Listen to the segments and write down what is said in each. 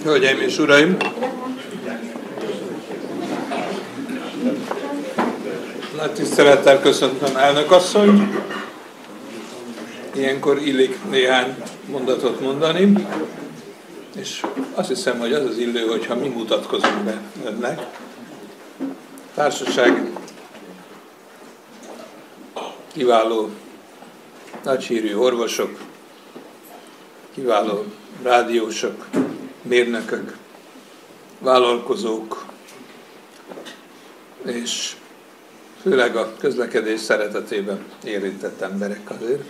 Hölgyeim és uraim! Nagy tisztelettel köszöntöm elnök asszonyt. Ilyenkor illik néhány mondatot mondani, és azt hiszem, hogy az az illő, hogyha mi mutatkozunk be önnek. Társaság kiváló, nagyhírű orvosok, kiváló rádiósok, mérnökök, vállalkozók, és főleg a közlekedés szeretetében érintett emberek azért.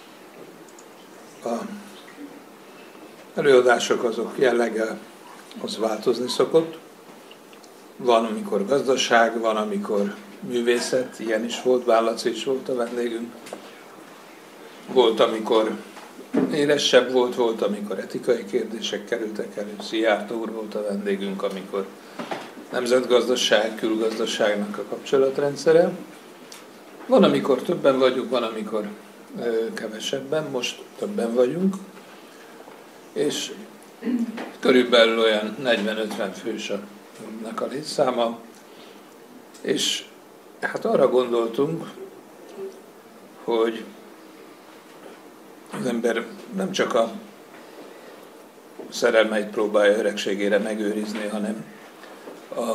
A előadások azok jelleggel az változni szokott. Van, amikor gazdaság, van, amikor művészet, ilyen is volt, Vállaci is volt a vendégünk. Volt, amikor élesebb volt, amikor etikai kérdések kerültek elő, Szijjártó úr volt a vendégünk, amikor nemzetgazdaság, külgazdaságnak a kapcsolatrendszere. Van, amikor többen vagyunk, van, amikor kevesebben, most többen vagyunk, és körülbelül olyan 40-50 fős a létszáma, és hát arra gondoltunk, hogy az ember nem csak a szerelmeit próbálja öregségére megőrizni, hanem a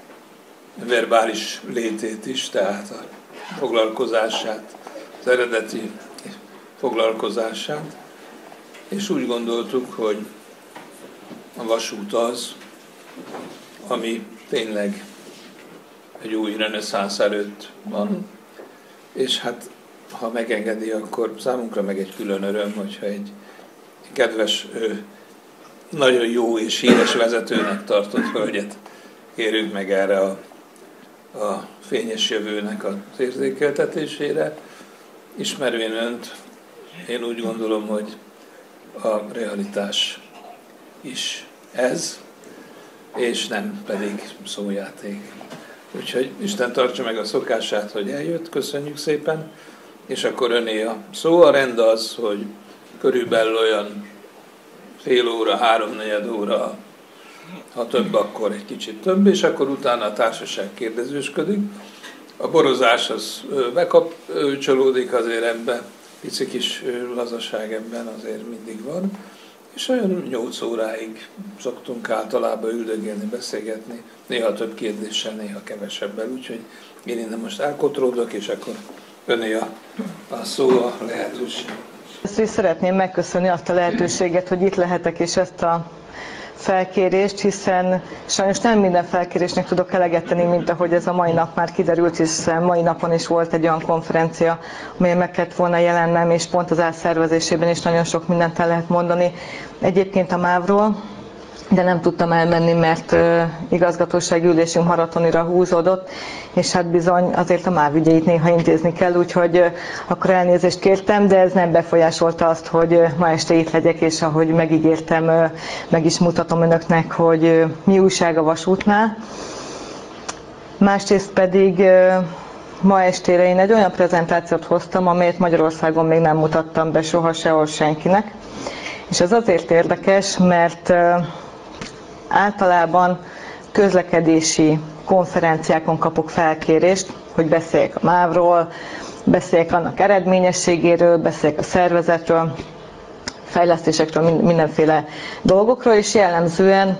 verbális létét is, tehát a foglalkozását, az eredeti foglalkozását, és úgy gondoltuk, hogy a vasút az, ami tényleg egy új reneszánsz előtt van, és hát ha megengedi, akkor számunkra meg egy külön öröm, hogyha egy kedves, nagyon jó és híres vezetőnek tartott hölgyet kérünk meg erre a fényes jövőnek az érzékeltetésére. Ismervén önt, én úgy gondolom, hogy a realitás is ez, és nem pedig szójáték. Úgyhogy Isten tartsa meg a szokását, hogy eljött, köszönjük szépen, és akkor öné a szó. A rend az, hogy körülbelül olyan fél óra, 3-4 óra, ha több, akkor egy kicsit több, és akkor utána a társaság kérdezősködik. A borozás az bekapcsolódik azért ebben, pici kis lazaság ebben azért mindig van, és olyan 8 óráig szoktunk általában üldögélni, beszélgetni, néha több kérdéssel, néha kevesebbel, úgyhogy én innen most elkotródok, és akkor öné a szó, a lehetőség. Ezt is szeretném megköszönni azt a lehetőséget, hogy itt lehetek, és ezt a felkérést, hiszen sajnos nem minden felkérésnek tudok eleget tenni, mint ahogy ez a mai nap már kiderült, hiszen mai napon is volt egy olyan konferencia, amelyen meg kellett volna jelennem, és pont az átszervezésében is nagyon sok mindent el lehet mondani. Egyébként a MÁV-ról, de nem tudtam elmenni, mert igazgatósági ülésünk maratonira húzódott, és hát bizony azért a MÁV ügyeit néha intézni kell, úgyhogy akkor elnézést kértem, de ez nem befolyásolta azt, hogy ma este itt legyek, és ahogy megígértem, meg is mutatom önöknek, hogy mi újság a vasútnál. Másrészt pedig ma estére én egy olyan prezentációt hoztam, amelyet Magyarországon még nem mutattam be soha sehol senkinek, és ez azért érdekes, mert általában közlekedési konferenciákon kapok felkérést, hogy beszéljek a MÁV-ról, beszéljek annak eredményességéről, beszéljek a szervezetről, fejlesztésekről, mindenféle dolgokról, és jellemzően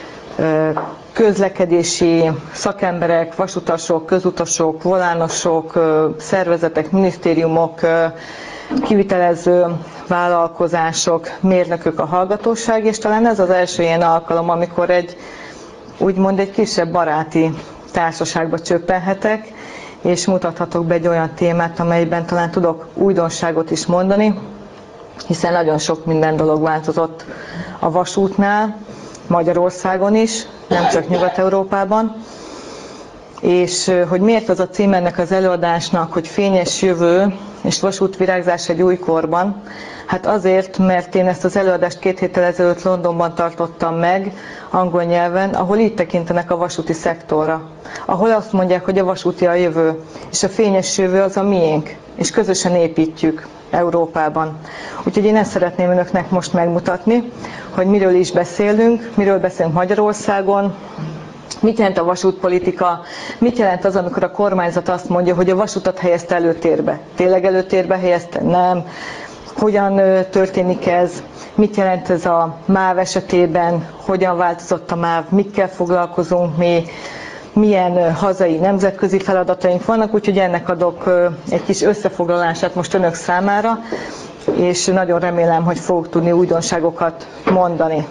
közlekedési szakemberek, vasutasok, közutasok, volánosok, szervezetek, minisztériumok, kivitelező vállalkozások, mérnökök a hallgatóság, és talán ez az első ilyen alkalom, amikor úgymond egy kisebb baráti társaságba csöppenhetek, és mutathatok be egy olyan témát, amelyben talán tudok újdonságot is mondani, hiszen nagyon sok minden dolog változott a vasútnál, Magyarországon is, nem csak Nyugat-Európában. És hogy miért az a cím ennek az előadásnak, hogy fényes jövő és vasútvirágzás egy új korban? Hát azért, mert én ezt az előadást 2 héttel ezelőtt Londonban tartottam meg, angol nyelven, ahol így tekintenek a vasúti szektorra. Ahol azt mondják, hogy a vasúti a jövő, és a fényes jövő az a miénk, és közösen építjük. Európában. Úgyhogy én ezt szeretném önöknek most megmutatni, hogy miről is beszélünk, miről beszélünk Magyarországon, mit jelent a vasútpolitika, mit jelent az, amikor a kormányzat azt mondja, hogy a vasutat helyezte előtérbe. Tényleg előtérbe helyezte? Nem. Hogyan történik ez? Mit jelent ez a MÁV esetében? Hogyan változott a MÁV? Mikkel foglalkozunk mi? Milyen hazai, nemzetközi feladataink vannak? Úgyhogy ennek adok egy kis összefoglalását most önök számára, és nagyon remélem, hogy fogok tudni újdonságokat mondani.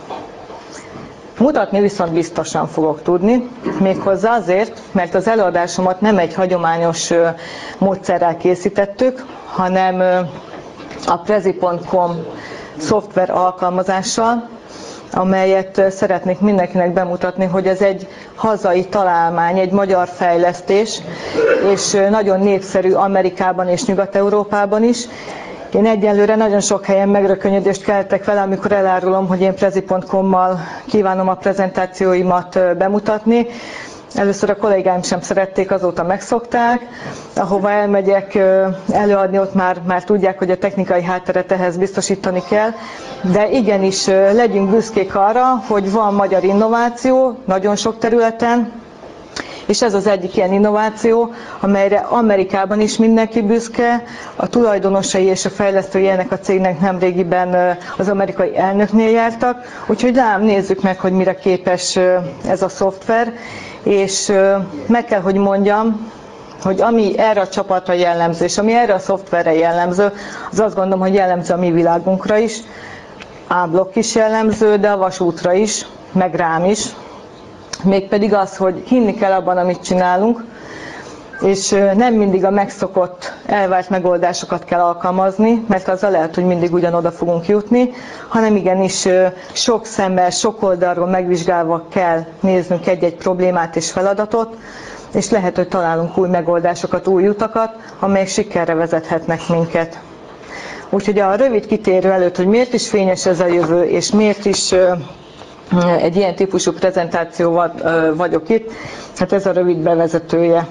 Mutatni viszont biztosan fogok tudni, méghozzá azért, mert az előadásomat nem egy hagyományos módszerrel készítettük, hanem a Prezi.com szoftver alkalmazással, amelyet szeretnék mindenkinek bemutatni, hogy ez egy hazai találmány, egy magyar fejlesztés, és nagyon népszerű Amerikában és Nyugat-Európában is. Én egyelőre nagyon sok helyen megrökönyödést keltek vele, amikor elárulom, hogy én Prezi.com-mal kívánom a prezentációimat bemutatni. Először a kollégáim sem szerették, azóta megszokták. Ahova elmegyek előadni, ott már tudják, hogy a technikai hátteret ehhez biztosítani kell. De igenis legyünk büszkék arra, hogy van magyar innováció nagyon sok területen, és ez az egyik ilyen innováció, amelyre Amerikában is mindenki büszke. A tulajdonosai és a fejlesztői ennek a cégnek nemrégiben az amerikai elnöknél jártak. Úgyhogy lám, nézzük meg, hogy mire képes ez a szoftver. És meg kell, hogy mondjam, hogy ami erre a csapatra jellemző, és ami erre a szoftverre jellemző, az azt gondolom, hogy jellemző a mi világunkra is. A-blokk is jellemző, de a vasútra is, meg rám is. Mégpedig az, hogy hinni kell abban, amit csinálunk, és nem mindig a megszokott, elvárt megoldásokat kell alkalmazni, mert azzal lehet, hogy mindig ugyanoda fogunk jutni, hanem igenis sok szemmel, sok oldalról megvizsgálva kell néznünk egy-egy problémát és feladatot, és lehet, hogy találunk új megoldásokat, új utakat, amelyek sikerre vezethetnek minket. Úgyhogy a rövid kitérő előtt, hogy miért is fényes ez a jövő, és miért is egy ilyen típusú prezentációval vagyok itt, hát ez a rövid bevezetője.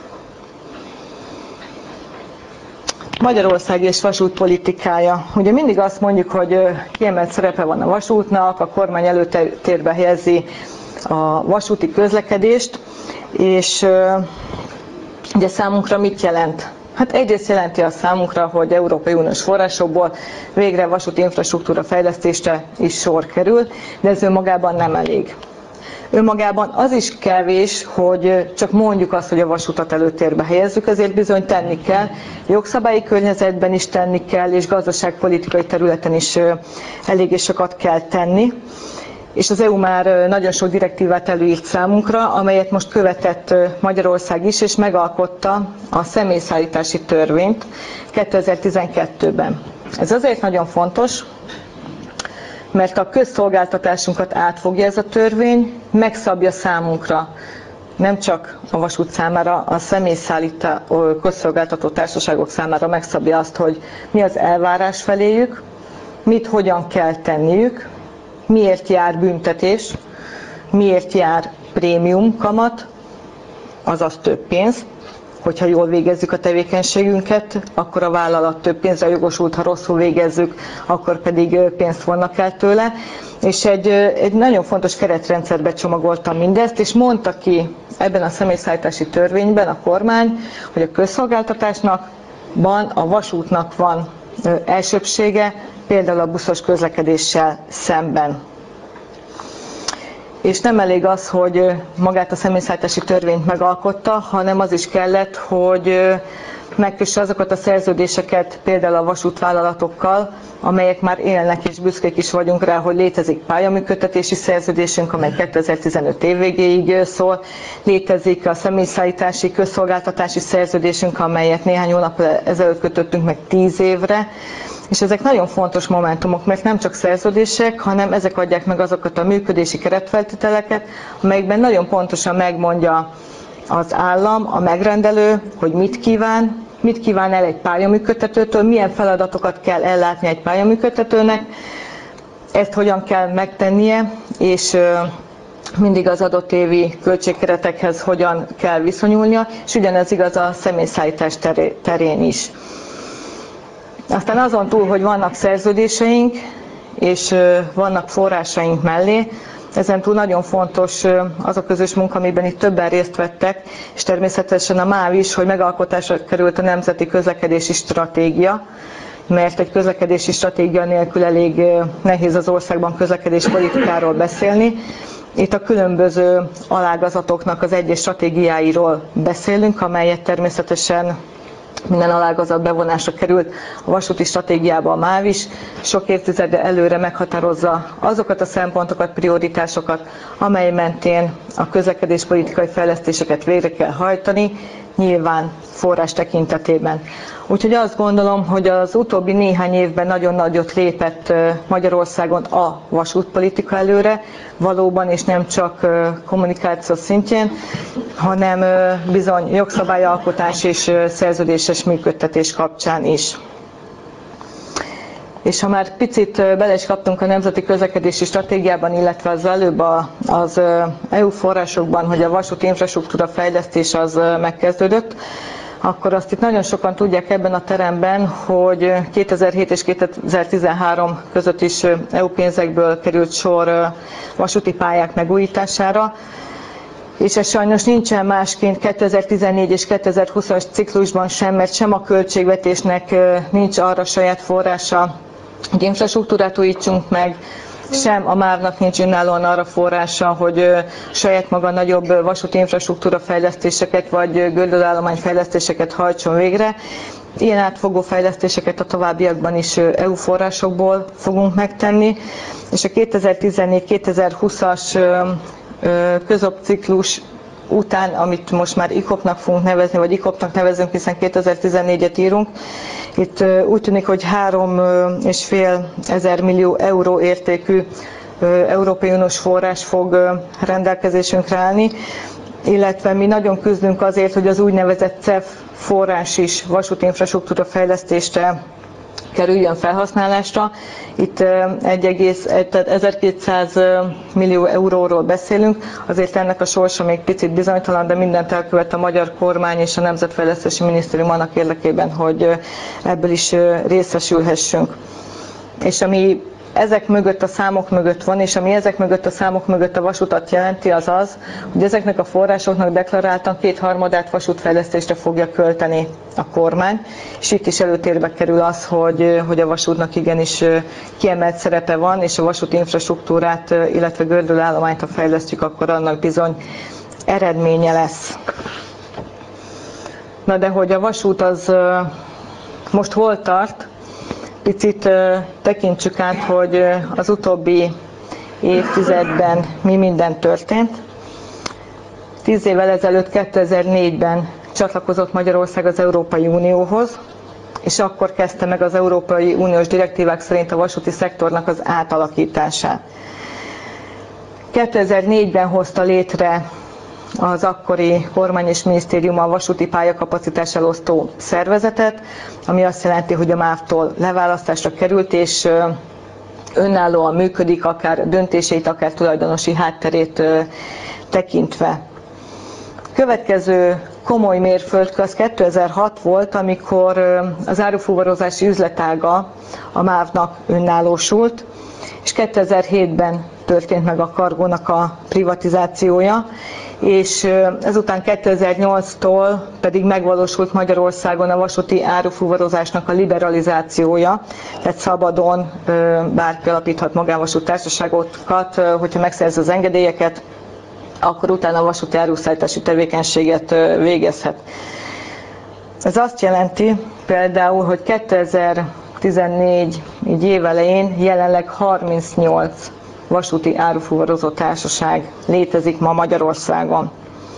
Magyarország és vasútpolitikája. Ugye mindig azt mondjuk, hogy kiemelt szerepe van a vasútnak, a kormány előtérbe helyezi a vasúti közlekedést, és ugye számunkra mit jelent? Hát egyrészt jelenti a számunkra, hogy Európai Uniós forrásokból végre vasúti infrastruktúra fejlesztésre is sor kerül, de ez önmagában nem elég. Önmagában az is kevés, hogy csak mondjuk azt, hogy a vasutat előtérbe helyezzük, ezért bizony tenni kell, jogszabályi környezetben is tenni kell, és gazdaságpolitikai területen is eléggé sokat kell tenni. És az EU már nagyon sok direktívát előírt számunkra, amelyet most követett Magyarország is, és megalkotta a személyszállítási törvényt 2012-ben. Ez azért nagyon fontos, mert a közszolgáltatásunkat átfogja ez a törvény, megszabja számunkra, nem csak a vasút számára, a személyszállító közszolgáltató társaságok számára megszabja azt, hogy mi az elvárás feléjük, mit hogyan kell tenniük, miért jár büntetés, miért jár prémium kamat, azaz több pénz. Hogyha jól végezzük a tevékenységünket, akkor a vállalat több pénzre jogosult, ha rosszul végezzük, akkor pedig pénzt vonnak el tőle. És egy nagyon fontos keretrendszerbe csomagoltam mindezt, és mondta ki ebben a személyszállítási törvényben a kormány, hogy a közszolgáltatásnak a vasútnak van elsőbbsége, például a buszos közlekedéssel szemben. És nem elég az, hogy magát a személyszállítási törvényt megalkotta, hanem az is kellett, hogy megkösse azokat a szerződéseket például a vasútvállalatokkal, amelyek már élnek, és büszkék is vagyunk rá, hogy létezik pályaműködtetési szerződésünk, amely 2015 év végéig szól, létezik a személyszállítási közszolgáltatási szerződésünk, amelyet néhány hónap ezelőtt kötöttünk meg 10 évre, és ezek nagyon fontos momentumok, mert nem csak szerződések, hanem ezek adják meg azokat a működési keretfeltételeket, amelyekben nagyon pontosan megmondja az állam, a megrendelő, hogy mit kíván el egy pályaműködtetőtől, milyen feladatokat kell ellátni egy pályaműködtetőnek, ezt hogyan kell megtennie, és mindig az adott évi költségkeretekhez hogyan kell viszonyulnia, és ugyanez igaz a személyszállítás terén is. Aztán azon túl, hogy vannak szerződéseink, és vannak forrásaink mellé, ezen túl nagyon fontos az a közös munka, amiben itt többen részt vettek, és természetesen a MÁV is, hogy megalkotásra került a Nemzeti Közlekedési Stratégia, mert egy közlekedési stratégia nélkül elég nehéz az országban közlekedéspolitikáról beszélni. Itt a különböző alágazatoknak az egyes stratégiáiról beszélünk, amelyet természetesen minden alágazat bevonásra került a vasúti stratégiába a MÁV is, sok évtizedre előre meghatározza azokat a szempontokat, prioritásokat, amely mentén a közlekedéspolitikai fejlesztéseket végre kell hajtani, nyilván forrás tekintetében. Úgyhogy azt gondolom, hogy az utóbbi néhány évben nagyon nagyot lépett Magyarországon a vasútpolitika előre, valóban, és nem csak kommunikáció szintjén, hanem bizony jogszabályalkotás és szerződéses működtetés kapcsán is. És ha már picit bele is kaptunk a Nemzeti Közlekedési Stratégiában, illetve az előbb az EU forrásokban, hogy a vasúti infrastruktúra fejlesztés az megkezdődött, akkor azt itt nagyon sokan tudják ebben a teremben, hogy 2007 és 2013 között is EU pénzekből került sor vasúti pályák megújítására, és ez sajnos nincsen másként 2014 és 2020-as ciklusban sem, mert sem a költségvetésnek nincs arra saját forrása, hogy infrastruktúrát újítsunk meg, sem a MÁV-nak nincs önállóan arra forrása, hogy saját maga nagyobb vasúti infrastruktúra fejlesztéseket vagy gördülállomány fejlesztéseket hajtson végre. Ilyen átfogó fejlesztéseket a továbbiakban is EU forrásokból fogunk megtenni, és a 2014-2020-as középciklus után, amit most már ICOP-nak fogunk nevezni, vagy ICOP-nak nevezünk, hiszen 2014-et írunk, itt úgy tűnik, hogy 3,5 millió euró értékű Európai Uniós forrás fog rendelkezésünkre állni, illetve mi nagyon küzdünk azért, hogy az úgynevezett CEF forrás is vasúti infrastruktúra fejlesztésre kerüljön felhasználásra. Itt 1200 millió euróról beszélünk, azért ennek a sorsa még picit bizonytalan, de mindent elkövet a magyar kormány és a Nemzetfejlesztési Minisztérium annak érdekében, hogy ebből is részesülhessünk. És ami ezek mögött a számok mögött van, és ami ezek mögött a számok mögött a vasutat jelenti, az az, hogy ezeknek a forrásoknak deklaráltan 2/3 vasútfejlesztésre fogja költeni a kormány, és itt is előtérbe kerül az, hogy a vasútnak igenis kiemelt szerepe van, és a vasúti infrastruktúrát, illetve gördülállományt, ha fejlesztjük, akkor annak bizony eredménye lesz. Na de hogy a vasút az most hol tart, picit tekintsük át, hogy az utóbbi évtizedben mi minden történt. 10 évvel ezelőtt, 2004-ben csatlakozott Magyarország az Európai Unióhoz, és akkor kezdte meg az Európai Uniós direktívák szerint a vasúti szektornak az átalakítását. 2004-ben hozta létre az akkori kormány és minisztérium a vasúti pályakapacitás elosztó szervezetet, ami azt jelenti, hogy a MÁV-tól leválasztásra került, és önállóan működik, akár döntéseit, akár tulajdonosi hátterét tekintve. Következő komoly mérföldkő az 2006 volt, amikor az árufuvarozási üzletága a MÁV-nak önállósult, és 2007-ben történt meg a Cargónak a privatizációja, és ezután 2008-tól pedig megvalósult Magyarországon a vasúti árufuvarozásnak a liberalizációja, tehát szabadon bárki alapíthat magánvasúttársaságokat, hogyha megszerzi az engedélyeket, akkor utána a vasúti áruszállítási tevékenységet végezhet. Ez azt jelenti például, hogy 2014 így évelején jelenleg 38 vasúti árufuvarozó társaság létezik ma Magyarországon.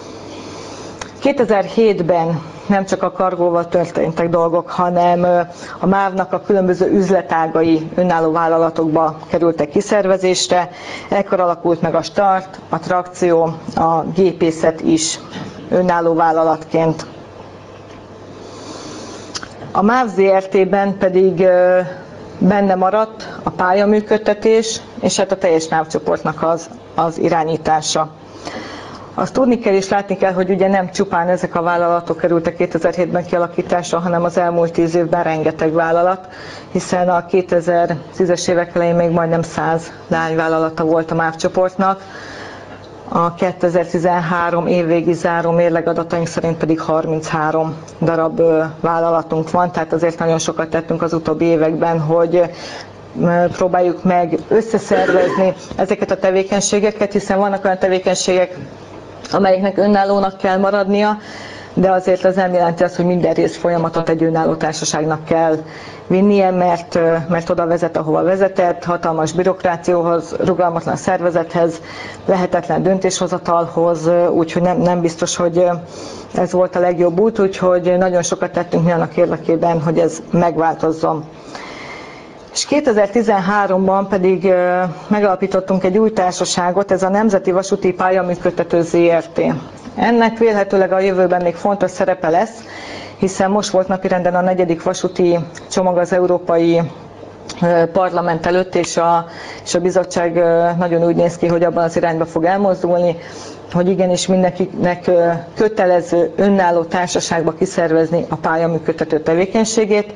2007-ben nem csak a Cargóval történtek dolgok, hanem a MÁV-nak a különböző üzletágai önálló vállalatokba kerültek kiszervezésre. Ekkor alakult meg a Start, a Trakció, a Gépészet is önálló vállalatként. A MÁV Zrt-ben pedig benne maradt a pályaműködtetés, és hát a teljes MÁV csoportnak az irányítása. Azt tudni kell és látni kell, hogy ugye nem csupán ezek a vállalatok kerültek 2007-ben kialakításra, hanem az elmúlt 10 évben rengeteg vállalat, hiszen a 2010-es évek elején még majdnem 100 leányvállalata volt a MÁV csoportnak, a 2013 évvégi záró mérlegadataink szerint pedig 33 darab vállalatunk van, tehát azért nagyon sokat tettünk az utóbbi években, hogy próbáljuk meg összeszervezni ezeket a tevékenységeket, hiszen vannak olyan tevékenységek, amelyeknek önállónak kell maradnia, de azért az nem jelenti azt, hogy minden részfolyamatot egy önálló társaságnak kell vinnie, mert oda vezet, ahova vezetett, hatalmas bürokrációhoz, rugalmatlan szervezethez, lehetetlen döntéshozatalhoz, úgyhogy nem biztos, hogy ez volt a legjobb út, úgyhogy nagyon sokat tettünk mi annak érdekében, hogy ez megváltozzon. És 2013-ban pedig megalapítottunk egy új társaságot, ez a Nemzeti Vasúti Pályaműködtető ZRT. Ennek vélhetőleg a jövőben még fontos szerepe lesz, hiszen most volt napirenden a 4. vasúti csomag az Európai Parlament előtt, és a bizottság nagyon úgy néz ki, hogy abban az irányba fog elmozdulni, hogy igenis mindenkinek kötelező önálló társaságba kiszervezni a pályaműködtető tevékenységét.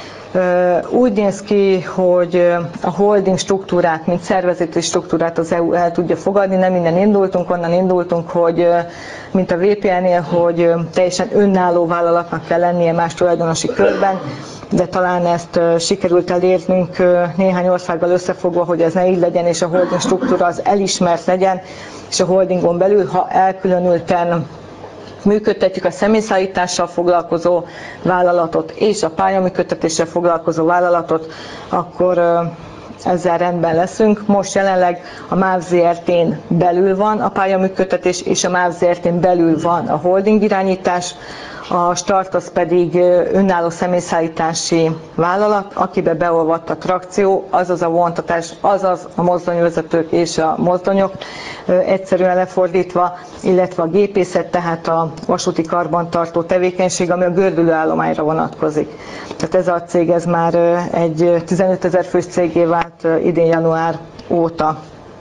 Úgy néz ki, hogy a holding struktúrát, mint szervezeti struktúrát az EU el tudja fogadni, nem innen indultunk, onnan indultunk, hogy mint a VPN-nél, hogy teljesen önálló vállalatnak kell lennie más tulajdonosi körben, de talán ezt sikerült elérnünk néhány országgal összefogva, hogy ez ne így legyen, és a holding struktúra az elismert legyen, és a holdingon belül, ha elkülönülten működtetjük a személyszállítással foglalkozó vállalatot és a pályaműködtetéssel foglalkozó vállalatot, akkor ezzel rendben leszünk. Most jelenleg a MÁV ZRT-n belül van a pályaműködtetés, és a MÁV ZRT-n belül van a holding irányítás, a Start az pedig önálló személyszállítási vállalat, akibe beolvadt a trakció, azaz a vontatás, azaz a mozdonyvezetők és a mozdonyok, egyszerűen lefordítva, illetve a gépészet, tehát a vasúti karbantartó tevékenység, ami a gördülőállományra vonatkozik. Tehát ez a cég ez már egy 15 000 fős cégé vált idén január óta.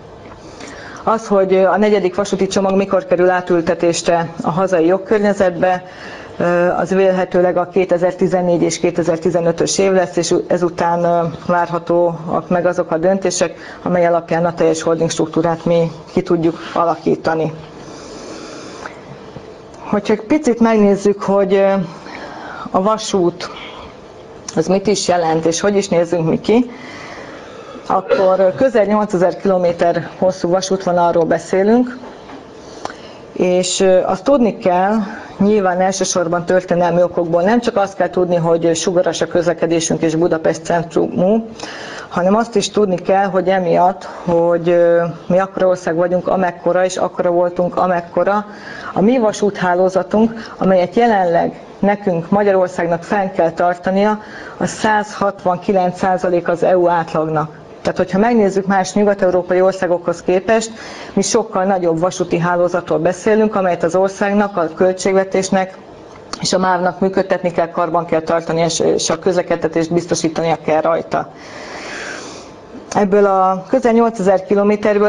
Az, hogy a 4. vasúti csomag mikor kerül átültetésre a hazai jogkörnyezetbe, az vélhetőleg a 2014 és 2015-ös év lesz, és ezután várhatóak meg azok a döntések, amely alapján a teljes holding struktúrát mi ki tudjuk alakítani. Hogyha egy picit megnézzük, hogy a vasút az mit is jelent, és hogy is nézzünk mi ki, akkor közel 8000 km hosszú vasútvonalról beszélünk, és azt tudni kell, nyilván elsősorban történelmi okokból, nem csak azt kell tudni, hogy sugaras a közlekedésünk és Budapest centrumú, hanem azt is tudni kell, hogy emiatt, hogy mi akkora ország vagyunk, amekkora, és akkora voltunk, amekkora, a mi vasúthálózatunk, amelyet jelenleg nekünk Magyarországnak fenn kell tartania, a 169% az EU átlagnak. Tehát, hogyha megnézzük más nyugat-európai országokhoz képest, mi sokkal nagyobb vasúti hálózatról beszélünk, amelyet az országnak, a költségvetésnek és a MÁV-nak működtetni kell, karban kell tartani, és a közlekedtetést biztosítania kell rajta. Ebből a közel 8000 kilométerből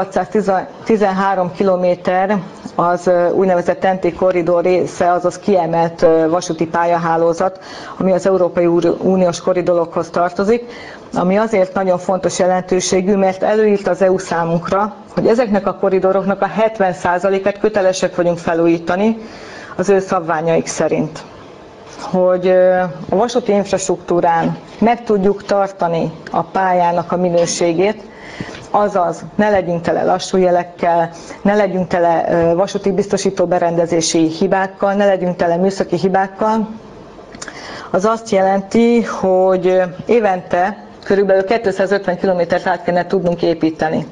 1613 kilométer az úgynevezett TEN-T korridor része, azaz kiemelt vasúti pályahálózat, ami az Európai Uniós koridorokhoz tartozik, ami azért nagyon fontos jelentőségű, mert előírta az EU számunkra, hogy ezeknek a koridoroknak a 70%-át kötelesek vagyunk felújítani az ő szabványaik szerint. Hogy a vasúti infrastruktúrán meg tudjuk tartani a pályának a minőségét, azaz ne legyünk tele lassú jelekkel, ne legyünk tele vasúti biztosító berendezési hibákkal, ne legyünk tele műszaki hibákkal, az azt jelenti, hogy évente körülbelül 250 kilométert át kellene tudnunk építeni.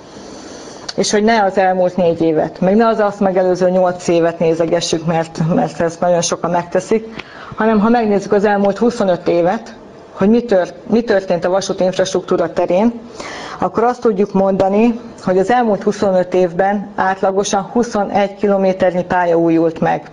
És hogy ne az elmúlt 4 évet, meg ne az azt megelőző 8 évet nézegessük, mert ezt nagyon sokan megteszik, hanem ha megnézzük az elmúlt 25 évet, hogy mi történt a vasúti infrastruktúra terén, akkor azt tudjuk mondani, hogy az elmúlt 25 évben átlagosan 21 kilométernyi pálya újult meg.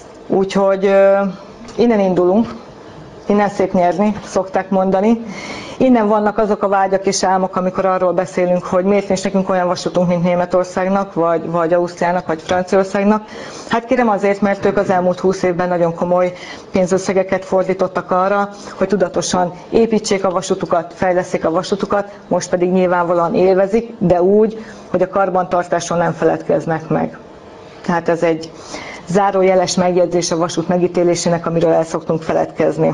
Úgyhogy innen indulunk, innen szép nyerni, szokták mondani, Innen vannak azok a vágyak és álmok, amikor arról beszélünk, hogy miért nincs nekünk olyan vasútunk, mint Németországnak, vagy Ausztriának, vagy Franciaországnak. Hát kérem azért, mert ők az elmúlt 20 évben nagyon komoly pénzösszegeket fordítottak arra, hogy tudatosan építsék a vasútukat, fejleszték a vasútukat, most pedig nyilvánvalóan élvezik, de úgy, hogy a karbantartáson nem feledkeznek meg. Tehát ez egy zárójeles megjegyzés a vasút megítélésének, amiről el szoktunk feledkezni.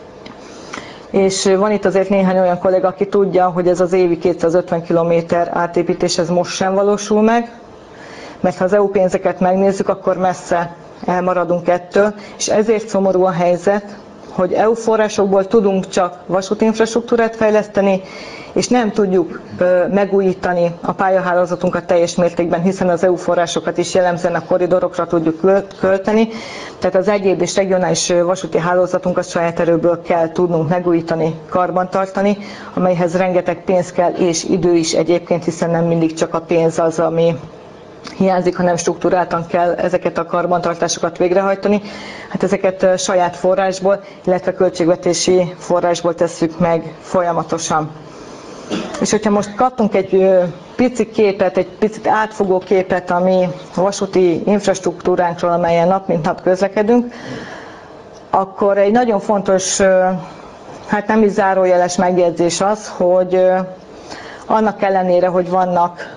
És van itt azért néhány olyan kolléga, aki tudja, hogy ez az évi 250 km átépítés ez most sem valósul meg, mert ha az EU pénzeket megnézzük, akkor messze elmaradunk ettől, és ezért szomorú a helyzet, hogy EU forrásokból tudunk csak vasútinfrastruktúrát fejleszteni, és nem tudjuk megújítani a pályahálózatunkat teljes mértékben, hiszen az EU forrásokat is jellemzően a korridorokra tudjuk költeni, tehát az egyéb és regionális vasúti hálózatunkat saját erőből kell tudnunk megújítani, karbantartani, amelyhez rengeteg pénz kell és idő is egyébként, hiszen nem mindig csak a pénz az, ami hiányzik, hanem struktúráltan kell ezeket a karbantartásokat végrehajtani. Hát ezeket saját forrásból, illetve költségvetési forrásból tesszük meg folyamatosan. És hogyha most kaptunk egy pici képet, egy picit átfogó képet a mi vasúti infrastruktúránkról, amelyen nap mint nap közlekedünk, akkor egy nagyon fontos, hát nem is zárójeles megjegyzés az, hogy annak ellenére, hogy vannak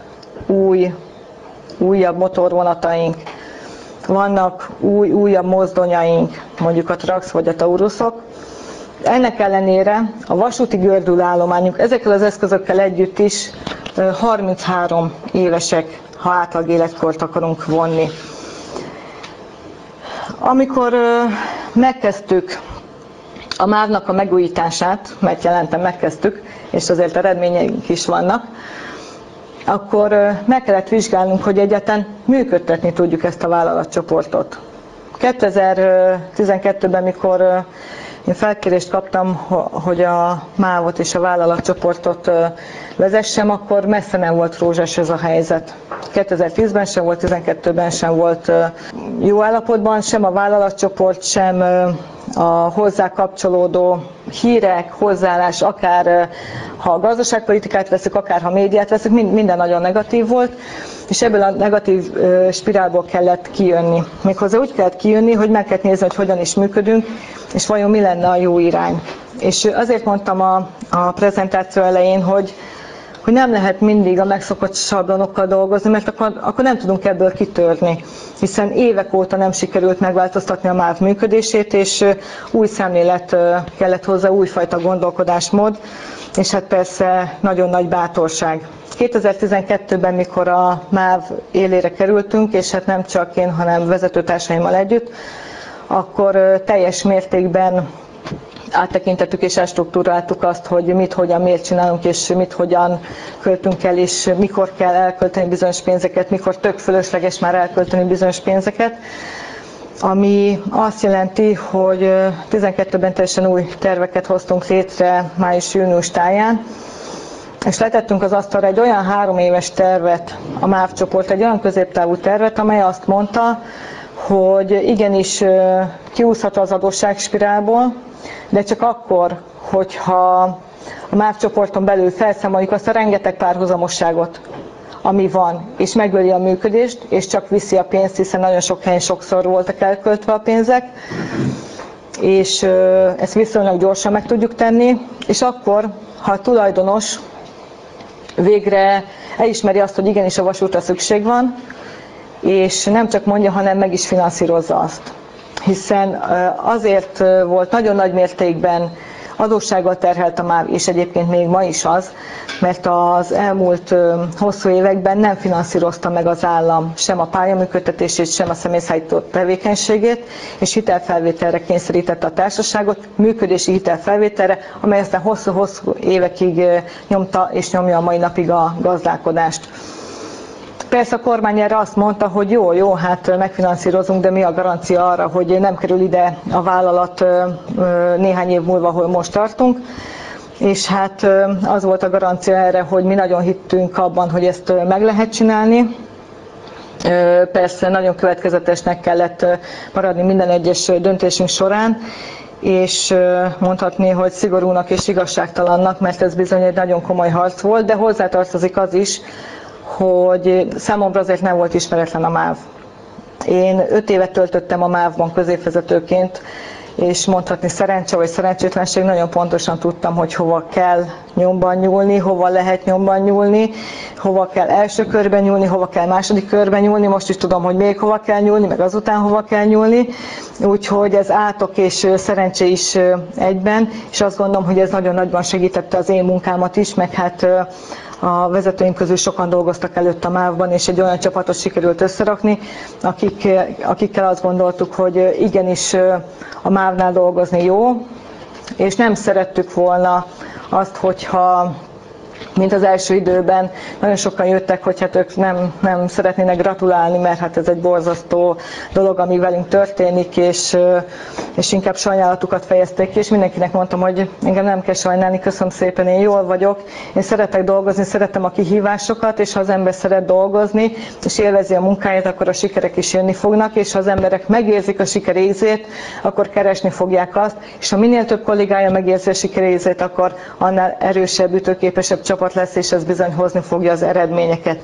újabb motorvonataink, vannak újabb mozdonyaink, mondjuk a Trax vagy a Taurusok, ennek ellenére a vasúti gördülállományunk ezekkel az eszközökkel együtt is 33 évesek, ha átlag életkort akarunk vonni. Amikor megkezdtük a MÁV-nak a megújítását, mert jelentem megkezdtük, és azért eredményeink is vannak, akkor meg kellett vizsgálnunk, hogy egyáltalán működtetni tudjuk ezt a vállalatcsoportot. 2012-ben, mikor én felkérést kaptam, hogy a MÁV-ot és a vállalatcsoportot vezessem, akkor messze nem volt rózsás ez a helyzet. 2010-ben sem volt, 2012-ben sem volt jó állapotban, sem a vállalatcsoport, sem a hozzá kapcsolódó hírek, hozzáállás, akár ha a gazdaságpolitikát veszük, akár ha médiát veszük, minden nagyon negatív volt, és ebből a negatív spirálból kellett kijönni. Méghozzá úgy kellett kijönni, hogy meg kellett nézni, hogy hogyan is működünk, és vajon mi lenne a jó irány. És azért mondtam a prezentáció elején, hogy nem lehet mindig a megszokott sablonokkal dolgozni, mert akkor nem tudunk ebből kitörni, hiszen évek óta nem sikerült megváltoztatni a MÁV működését, és új szemlélet kellett hozzá, újfajta gondolkodásmód, és hát persze nagyon nagy bátorság. 2012-ben, mikor a MÁV élére kerültünk, és hát nem csak én, hanem vezetőtársaimmal együtt, akkor teljes mértékben áttekintettük és elstruktúráltuk azt, hogy mit, hogyan, miért csinálunk, és mit, hogyan költünk el, és mikor kell elkölteni bizonyos pénzeket, mikor tök fölösleges már elkölteni bizonyos pénzeket. Ami azt jelenti, hogy 12-ben teljesen új terveket hoztunk létre május-június táján, és letettünk az asztalra egy olyan 3 éves tervet, a MÁV csoport, egy olyan középtávú tervet, amely azt mondta, hogy igenis kiúszhat az adósságspirálból, de csak akkor, hogyha a MÁV csoporton belül felszámoljuk azt a rengeteg párhuzamosságot, ami van, és megöli a működést, és csak viszi a pénzt, hiszen nagyon sok helyen sokszor voltak elköltve a pénzek, és ezt viszonylag gyorsan meg tudjuk tenni, és akkor, ha a tulajdonos végre elismeri azt, hogy igenis a vasútra szükség van, és nem csak mondja, hanem meg is finanszírozza azt. Hiszen azért volt nagyon nagy mértékben adóssággal terhelt a MÁV, és egyébként még ma is az, mert az elmúlt hosszú években nem finanszírozta meg az állam sem a pályaműködtetését, sem a személyszállító tevékenységét, és hitelfelvételre kényszerítette a társaságot, működési hitelfelvételre, amely aztán hosszú-hosszú évekig nyomta és nyomja a mai napig a gazdálkodást. Persze a kormány erre azt mondta, hogy jó, hát megfinanszírozunk, de mi a garancia arra, hogy nem kerül ide a vállalat néhány év múlva, ahol most tartunk. És hát az volt a garancia erre, hogy mi nagyon hittünk abban, hogy ezt meg lehet csinálni. Persze nagyon következetesnek kellett maradni minden egyes döntésünk során, és mondhatni, hogy szigorúnak és igazságtalannak, mert ez bizony egy nagyon komoly harc volt, de hozzátartozik az is, hogy számomra azért nem volt ismeretlen a MÁV. Én 5 évet töltöttem a MÁV-ban középvezetőként, és mondhatni szerencse vagy szerencsétlenség, nagyon pontosan tudtam, hogy hova kell nyomban nyúlni, hova lehet nyomban nyúlni, hova kell első körben nyúlni, hova kell második körben nyúlni, most is tudom, hogy még hova kell nyúlni, meg azután hova kell nyúlni, úgyhogy ez átok és szerencsé is egyben, és azt gondolom, hogy ez nagyon nagyban segítette az én munkámat is, meg hát a vezetőim közül sokan dolgoztak előtt a MÁV-ban, és egy olyan csapatot sikerült összerakni, akikkel azt gondoltuk, hogy igenis a MÁV-nál dolgozni jó, és nem szerettük volna azt, hogyha mint az első időben nagyon sokan jöttek, hogy hát ők nem szeretnének gratulálni, mert hát ez egy borzasztó dolog, ami velünk történik, és inkább sajnálatukat fejezték ki, és mindenkinek mondtam, hogy engem nem kell sajnálni, köszönöm szépen, én jól vagyok, én szeretek dolgozni, szeretem a kihívásokat, és ha az ember szeret dolgozni, és élvezi a munkáját, akkor a sikerek is jönni fognak, és ha az emberek megérzik a siker ízét, akkor keresni fogják azt, és ha minél több kollégája megérzi a siker ízét, akkor annál erősebb, ütőképesebb csapat lesz, és ez bizony hozni fogja az eredményeket.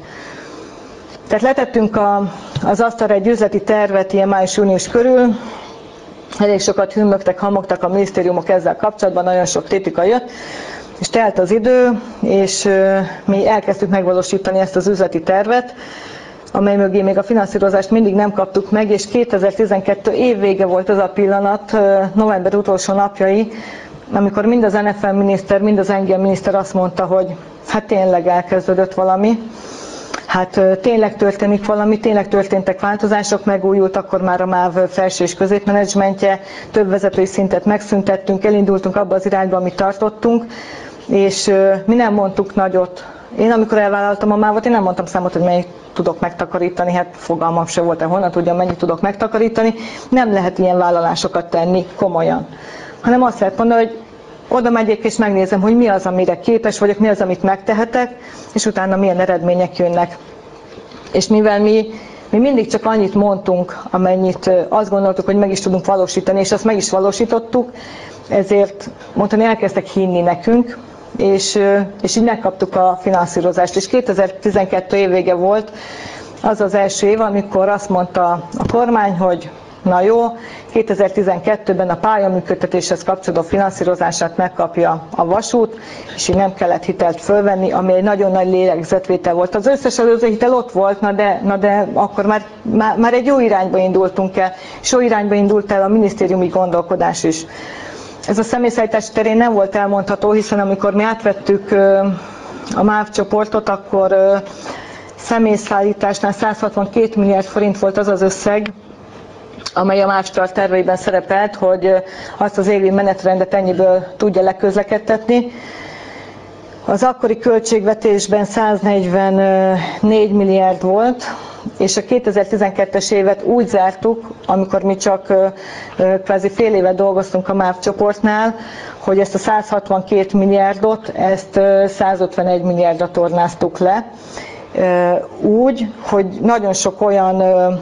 Tehát letettünk az asztalra egy üzleti tervet ilyen május-június körül, elég sokat hümmögtek, hamogtak a minisztériumok ezzel kapcsolatban, nagyon sok kritika jött, és telt az idő, és mi elkezdtük megvalósítani ezt az üzleti tervet, amely mögé még a finanszírozást mindig nem kaptuk meg, és 2012 év vége volt az a pillanat, november utolsó napjai, amikor mind az NFL miniszter, mind az NGM miniszter azt mondta, hogy hát tényleg elkezdődött valami, hát tényleg történik valami, tényleg történtek változások, megújult akkor már a MÁV felső és középmenedzsmentje, több vezetői szintet megszüntettünk, elindultunk abba az irányba, amit tartottunk, és mi nem mondtuk nagyot. Én amikor elvállaltam a MÁV-ot, én nem mondtam számot, hogy mennyit tudok megtakarítani, hát fogalmam se volt, honnan tudjam, mennyit tudok megtakarítani, nem lehet ilyen vállalásokat tenni komolyan. Hanem azt lehet mondani, hogy oda megyek és megnézem, hogy mi az, amire képes vagyok, mi az, amit megtehetek, és utána milyen eredmények jönnek. És mivel mi mindig csak annyit mondtunk, amennyit azt gondoltuk, hogy meg is tudunk valósítani, és azt meg is valósítottuk, ezért mondani elkezdtek hinni nekünk, és így megkaptuk a finanszírozást. És 2012 év vége volt az az első év, amikor azt mondta a kormány, hogy na jó, 2012-ben a pályaműködtetéshez kapcsolódó finanszírozását megkapja a vasút, és így nem kellett hitelt fölvenni, ami egy nagyon nagy lélegzetvétel volt. Az összes előző hitel ott volt, na de akkor már egy jó irányba indultunk el, és jó irányba indult el a minisztériumi gondolkodás is. Ez a személyszállítás terén nem volt elmondható, hiszen amikor mi átvettük a MÁV csoportot, akkor személyszállításnál 162 milliárd forint volt az az összeg, amely a MÁV Start terveiben szerepelt, hogy azt az évi menetrendet ennyiből tudja leközlekedtetni. Az akkori költségvetésben 144 milliárd volt, és a 2012-es évet úgy zártuk, amikor mi csak kvázi fél évet dolgoztunk a MÁV csoportnál, hogy ezt a 162 milliárdot, ezt 151 milliárdra tornáztuk le. Úgy, hogy nagyon sok olyan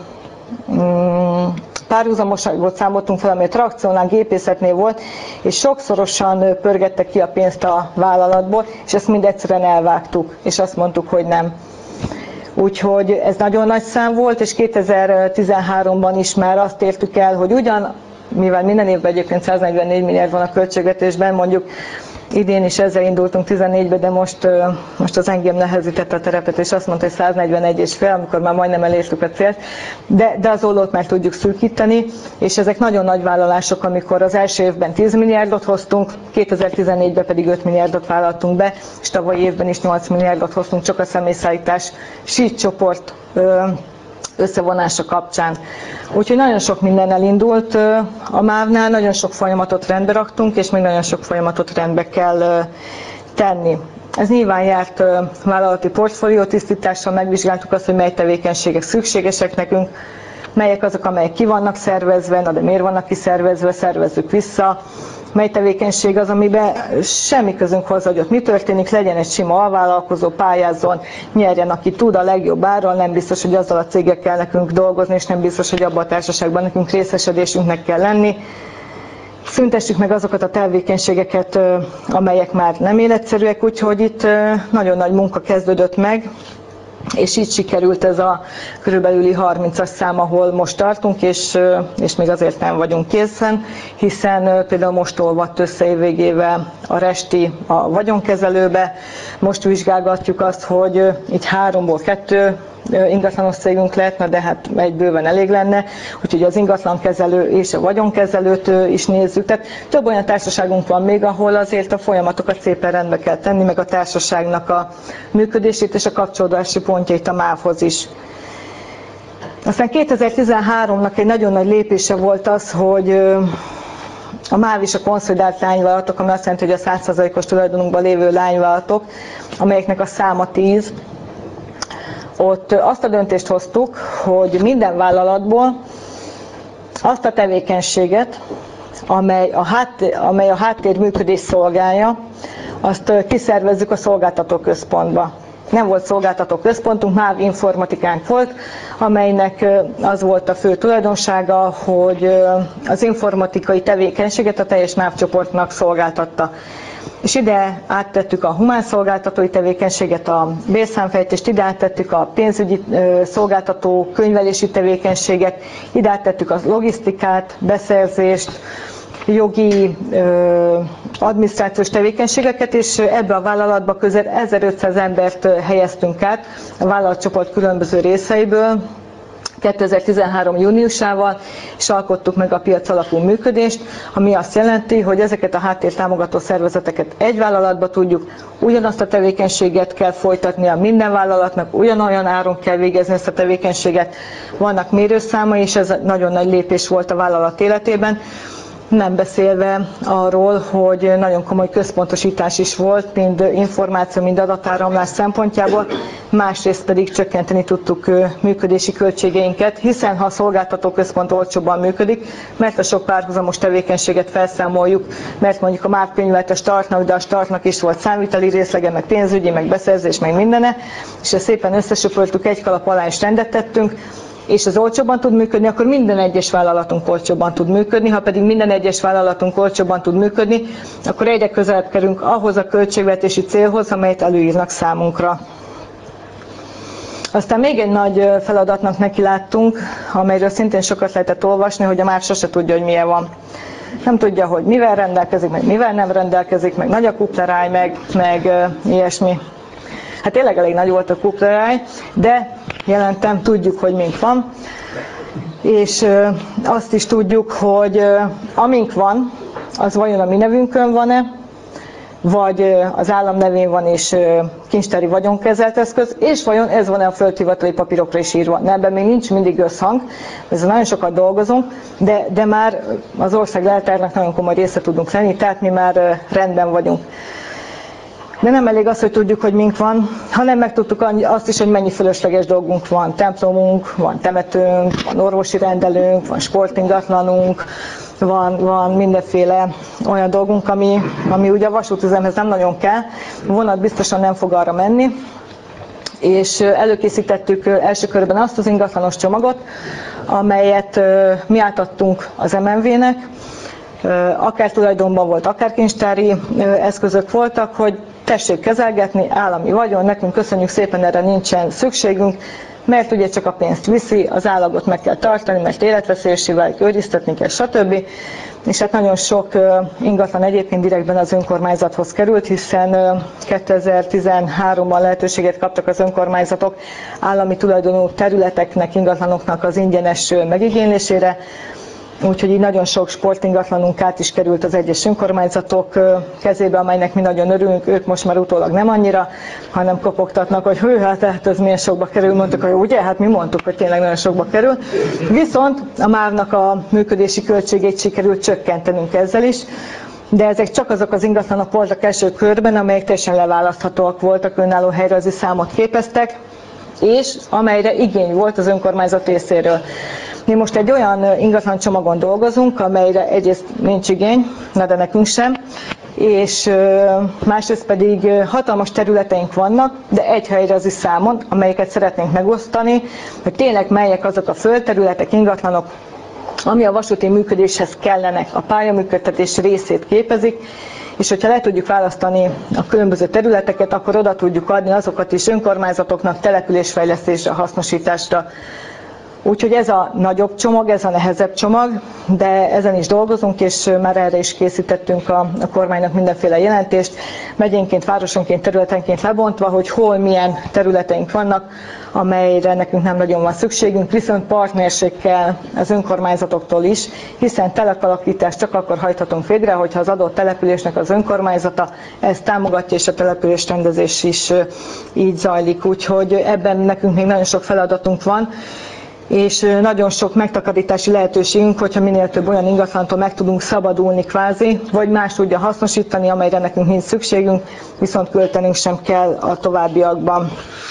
párhuzamoságot számoltunk fel, ami a trakciónál, gépészetnél volt, és sokszorosan pörgettek ki a pénzt a vállalatból, és ezt mind egyszerűen elvágtuk, és azt mondtuk, hogy nem. Úgyhogy ez nagyon nagy szám volt, és 2013-ban is már azt értük el, hogy ugyan, mivel minden évben egyébként 144 milliárd van a költségvetésben, mondjuk idén is ezzel indultunk 14-ben, de most az NGM nehezítette a terepet, és azt mondta, hogy 141,5, amikor már majdnem elértük a célt, de az ollót már tudjuk szűkíteni, és ezek nagyon nagy vállalások, amikor az első évben 10 milliárdot hoztunk, 2014-ben pedig 5 milliárdot vállaltunk be, és tavalyi évben is 8 milliárdot hoztunk csak a személyszállítás síkcsoport összevonása kapcsán. Úgyhogy nagyon sok minden elindult a MÁV-nál, nagyon sok folyamatot rendbe raktunk, és még nagyon sok folyamatot rendbe kell tenni. Ez nyilván járt vállalati portfóliótisztítással, megvizsgáltuk azt, hogy mely tevékenységek szükségesek nekünk, melyek azok, amelyek ki vannak szervezve, de miért vannak kiszervezve, szervezzük vissza, mely tevékenység az, amiben semmi közünk hozzá, hogy ott mi történik, legyen egy sima alvállalkozó, pályázzon, nyerjen, aki tud a legjobb árral, nem biztos, hogy azzal a céggel kell nekünk dolgozni, és nem biztos, hogy abban a társaságban nekünk részesedésünknek kell lenni. szüntessük meg azokat a tevékenységeket, amelyek már nem életszerűek, úgyhogy itt nagyon nagy munka kezdődött meg, és így sikerült ez a körülbelüli 30-as szám, ahol most tartunk, és még azért nem vagyunk készen, hiszen például most olvadt össze év végével a Resti a vagyonkezelőbe, most vizsgálgatjuk azt, hogy így 3-ból 2 ingatlanos cégünk lehetne, de hát egy bőven elég lenne, úgyhogy az ingatlankezelő és a vagyonkezelőt is nézzük. Tehát több olyan társaságunk van még, ahol azért a folyamatokat szépen rendbe kell tenni, meg a társaságnak a működését és a kapcsolódási pontjait a MÁV-hoz is. Aztán 2013-nak egy nagyon nagy lépése volt az, hogy a MÁV és a konszolidált lányvállalatok, ami azt jelenti, hogy a 100%-os tulajdonunkban lévő lányvállalatok, amelyeknek a száma 10, ott azt a döntést hoztuk, hogy minden vállalatból azt a tevékenységet, amely a háttérműködés szolgálja, azt kiszervezzük a szolgáltatóközpontba. Nem volt szolgáltatóközpontunk, MÁV informatikánk volt, amelynek az volt a fő tulajdonsága, hogy az informatikai tevékenységet a teljes MÁV csoportnak szolgáltatta. És ide áttettük a humán szolgáltatói tevékenységet, a bérszámfejtést, ide áttettük a pénzügyi szolgáltató könyvelési tevékenységet, ide áttettük a logisztikát, beszerzést, jogi, adminisztrációs tevékenységeket, és ebbe a vállalatba közel 1500 embert helyeztünk át a vállalatcsoport különböző részeiből 2013. júniusával, és alkottuk meg a piac alapú működést, ami azt jelenti, hogy ezeket a háttértámogató szervezeteket egy vállalatba tudjuk, ugyanazt a tevékenységet kell folytatnia minden vállalatnak, ugyanolyan áron kell végezni ezt a tevékenységet, vannak mérőszámai, és ez nagyon nagy lépés volt a vállalat életében. Nem beszélve arról, hogy nagyon komoly központosítás is volt, mind információ, mind adatáramlás szempontjából, másrészt pedig csökkenteni tudtuk működési költségeinket, hiszen ha a szolgáltatóközpont olcsóbban működik, mert a sok párhuzamos tevékenységet felszámoljuk, mert mondjuk a MÁV könyvet a Startnak, de a Startnak is volt számviteli részlege, meg pénzügyi, meg beszerzés, meg mindene, és ezt szépen összesöpörtük, egy kalap alá is rendet tettünk, és az olcsóban tud működni, akkor minden egyes vállalatunk olcsóban tud működni, ha pedig minden egyes vállalatunk olcsóban tud működni, akkor egyre közelebb kerülünk ahhoz a költségvetési célhoz, amelyet előírnak számunkra. Aztán még egy nagy feladatnak nekiláttunk, amelyről szintén sokat lehetett olvasni, hogy a MÁV sose tudja, hogy milyen van. Nem tudja, hogy mivel rendelkezik, meg mivel nem rendelkezik, meg nagy a kupleráj, meg ilyesmi. Hát tényleg elég nagy volt a kupleráj, de jelentem, tudjuk, hogy mink van, és azt is tudjuk, hogy amink van, az vajon a mi nevünkön van-e, vagy az állam nevén van és kincstári vagyonkezelt eszköz, és vajon ez van-e a földhivatali papírokra is írva. Ebben még nincs mindig összhang, ezzel nagyon sokat dolgozunk, de már az ország leltárnak nagyon komoly része tudunk lenni, tehát mi már rendben vagyunk. De nem elég az, hogy tudjuk, hogy mink van, hanem megtudtuk azt is, hogy mennyi fölösleges dolgunk van. Templomunk, van temetőnk, van orvosi rendelőnk, van sportingatlanunk, van mindenféle olyan dolgunk, ami ugye a vasútüzemhez nem nagyon kell. A vonat biztosan nem fog arra menni. És előkészítettük első körben azt az ingatlanos csomagot, amelyet mi átadtunk az MNV-nek, akár tulajdonban volt, akár kincstári eszközök voltak, hogy tessék kezelgetni, állami vagyon, nekünk köszönjük szépen, erre nincsen szükségünk, mert ugye csak a pénzt viszi, az állagot meg kell tartani, mert életveszélyessé válik, őriztetni kell, stb. És hát nagyon sok ingatlan egyébként direktben az önkormányzathoz került, hiszen 2013-ban lehetőséget kaptak az önkormányzatok állami tulajdonú területeknek, ingatlanoknak az ingyenes megigénylésére, úgyhogy így nagyon sok sportingatlanunk át is került az egyes önkormányzatok kezébe, amelynek mi nagyon örülünk, ők most már utólag nem annyira, hanem kopogtatnak, hogy hű, hát ez milyen sokba kerül, mondtuk, hogy ugye, hát mi mondtuk, hogy tényleg nagyon sokba kerül. Viszont a MÁV-nak a működési költségét sikerült csökkentenünk ezzel is, de ezek csak azok az ingatlanok voltak első körben, amelyek teljesen leválaszthatóak voltak, önálló helyrajzi számot képeztek, és amelyre igény volt az önkormányzat részéről. Mi most egy olyan ingatlan csomagon dolgozunk, amelyre egyrészt nincs igény, de nekünk sem, és másrészt pedig hatalmas területeink vannak, de egy helyrajzi számon, amelyeket szeretnénk megosztani, hogy tényleg melyek azok a földterületek, ingatlanok, ami a vasúti működéshez kellenek, a pályaműködtetés részét képezik, és hogyha le tudjuk választani a különböző területeket, akkor oda tudjuk adni azokat is önkormányzatoknak településfejlesztésre, hasznosításra. Úgyhogy ez a nagyobb csomag, ez a nehezebb csomag, de ezen is dolgozunk, és már erre is készítettünk a kormánynak mindenféle jelentést, megyénként, városonként, területenként lebontva, hogy hol milyen területeink vannak, amelyre nekünk nem nagyon van szükségünk, viszont partnerség kell az önkormányzatoktól is, hiszen telekalakítást csak akkor hajthatunk végre, hogyha az adott településnek az önkormányzata ezt támogatja, és a településrendezés is így zajlik. Úgyhogy ebben nekünk még nagyon sok feladatunk van, és nagyon sok megtakarítási lehetőségünk, hogyha minél több olyan ingatlantól meg tudunk szabadulni kvázi, vagy más tudja hasznosítani, amelyre nekünk nincs szükségünk, viszont költenünk sem kell a továbbiakban.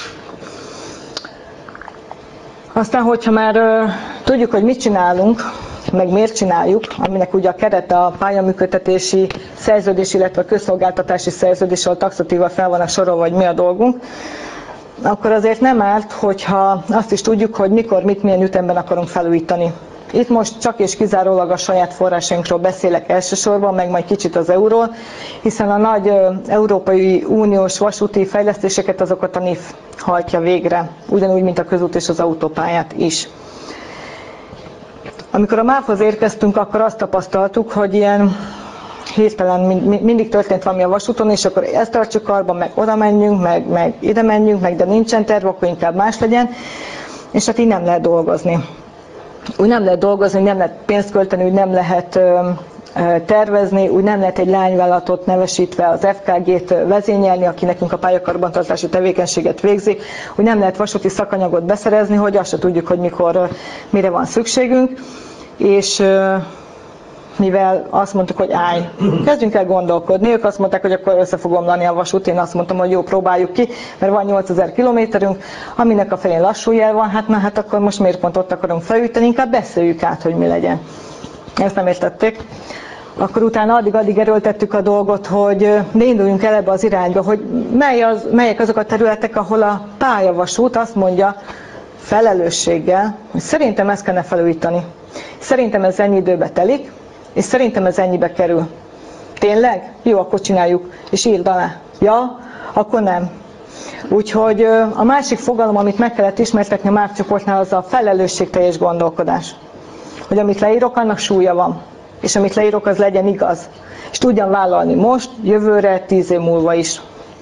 Aztán, hogyha már tudjuk, hogy mit csinálunk, meg miért csináljuk, aminek ugye a kerete a pályaműködtetési szerződés, illetve a közszolgáltatási szerződés, ahol taxatívan fel vannak sorolva, hogy mi a dolgunk, akkor azért nem árt, hogyha azt is tudjuk, hogy mikor, mit, milyen ütemben akarunk felújítani. Itt most csak és kizárólag a saját forrásainkról beszélek elsősorban, meg majd kicsit az euróról, hiszen a nagy Európai Uniós vasúti fejlesztéseket azokat a NIF hajtja végre, ugyanúgy, mint a közút és az autópályát is. Amikor a MÁV-hoz érkeztünk, akkor azt tapasztaltuk, hogy ilyen hirtelen mindig történt valami a vasúton, és akkor ezt tartsuk karban, meg oda menjünk, meg ide menjünk, meg de nincsen terv, akkor inkább más legyen, és hát így nem lehet dolgozni. Úgy nem lehet dolgozni, nem lehet pénzt költeni, úgy nem lehet tervezni, úgy nem lehet egy lányvállalatot nevesítve az FKG-t vezényelni, aki nekünk a pályakarbantartási tevékenységet végzi, úgy nem lehet vasúti szakanyagot beszerezni, hogy azt se tudjuk, hogy mikor, mire van szükségünk, és mivel azt mondtuk, hogy állj, kezdjünk el gondolkodni, ők azt mondták, hogy akkor össze fog omlani a vasút, én azt mondtam, hogy jó, próbáljuk ki, mert van 8000 kilométerünk, aminek a felén lassú jel van, hát akkor most miért pont ott akarunk felüteni, inkább beszéljük át, hogy mi legyen. Ezt nem értették. Akkor utána addig erőltettük a dolgot, hogy ne induljunk el ebbe az irányba, hogy melyek azok a területek, ahol a pályavasút azt mondja felelősséggel, hogy szerintem ezt kellene felújítani. Szerintem ez ennyi időbe telik, és szerintem ez ennyibe kerül. Tényleg? Jó, akkor csináljuk, és írd alá. Ja, akkor nem. Úgyhogy a másik fogalom, amit meg kellett ismertetni a MÁV csoportnál, az a felelősségteljes gondolkodás. Hogy amit leírok, annak súlya van. És amit leírok, az legyen igaz. És tudjam vállalni most, jövőre, 10 év múlva is.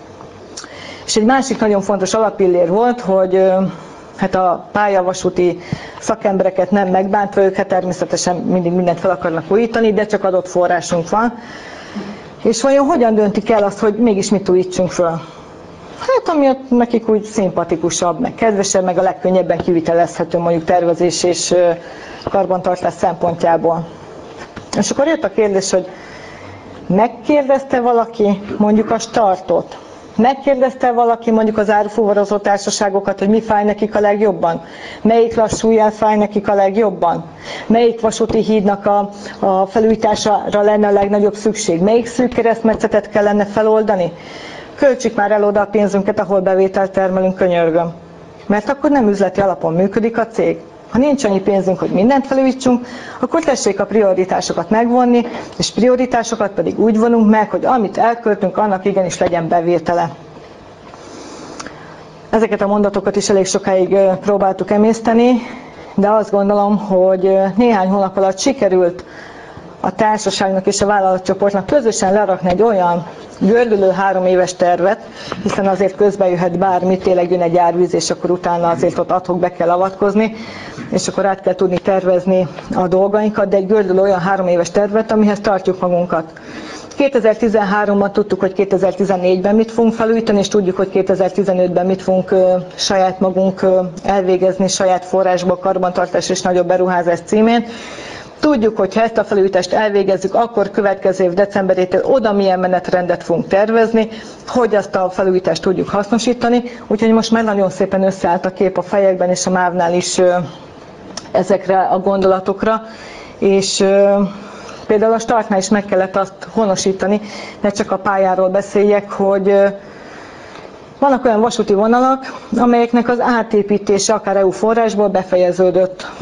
És egy másik nagyon fontos alapillér volt, hogy hát a pályavasúti szakembereket nem megbántva, ők hát természetesen mindig mindent fel akarnak újítani, de csak adott forrásunk van. És vajon hogyan döntik el azt, hogy mégis mit újítsunk föl? Hát ami nekik úgy szimpatikusabb, meg kedvesebb, meg a legkönnyebben kivitelezhető mondjuk tervezés és karbantartás szempontjából. És akkor jött a kérdés, hogy megkérdezte valaki mondjuk a startot? Megkérdezte valaki mondjuk az árufuvarozó társaságokat, hogy mi fáj nekik a legjobban? Melyik lassú jel fáj nekik a legjobban? Melyik vasúti hídnak a felújítására lenne a legnagyobb szükség? Melyik szűk keresztmetszetet kellene feloldani? Költsük már el oda a pénzünket, ahol bevételt termelünk, könyörgöm. Mert akkor nem üzleti alapon működik a cég. Ha nincs annyi pénzünk, hogy mindent felújítsunk, akkor tessék a prioritásokat megvonni, és prioritásokat pedig úgy vonunk meg, hogy amit elköltünk, annak igenis legyen bevétele. Ezeket a mondatokat is elég sokáig próbáltuk emészteni, de azt gondolom, hogy néhány hónap alatt sikerült a társaságnak és a vállalatcsoportnak közösen lerakni egy olyan gördülő 3 éves tervet, hiszen azért közbe jöhet bármi, tényleg jön egy árvíz, és akkor utána azért ott ad hoc be kell avatkozni, és akkor át kell tudni tervezni a dolgainkat, de egy gördülő olyan 3 éves tervet, amihez tartjuk magunkat. 2013-ban tudtuk, hogy 2014-ben mit fogunk felújítani, és tudjuk, hogy 2015-ben mit fogunk saját magunk elvégezni saját forrásból, karbantartás és nagyobb beruházás címén. Tudjuk, hogy ha ezt a felújítást elvégezzük, akkor következő év decemberétől oda milyen menetrendet fogunk tervezni, hogy azt a felújítást tudjuk hasznosítani. Úgyhogy most már nagyon szépen összeállt a kép a fejekben és a MÁV-nál is ezekre a gondolatokra. És például a startnál is meg kellett azt honosítani, ne csak a pályáról beszéljek, hogy vannak olyan vasúti vonalak, amelyeknek az átépítése akár EU forrásból befejeződött.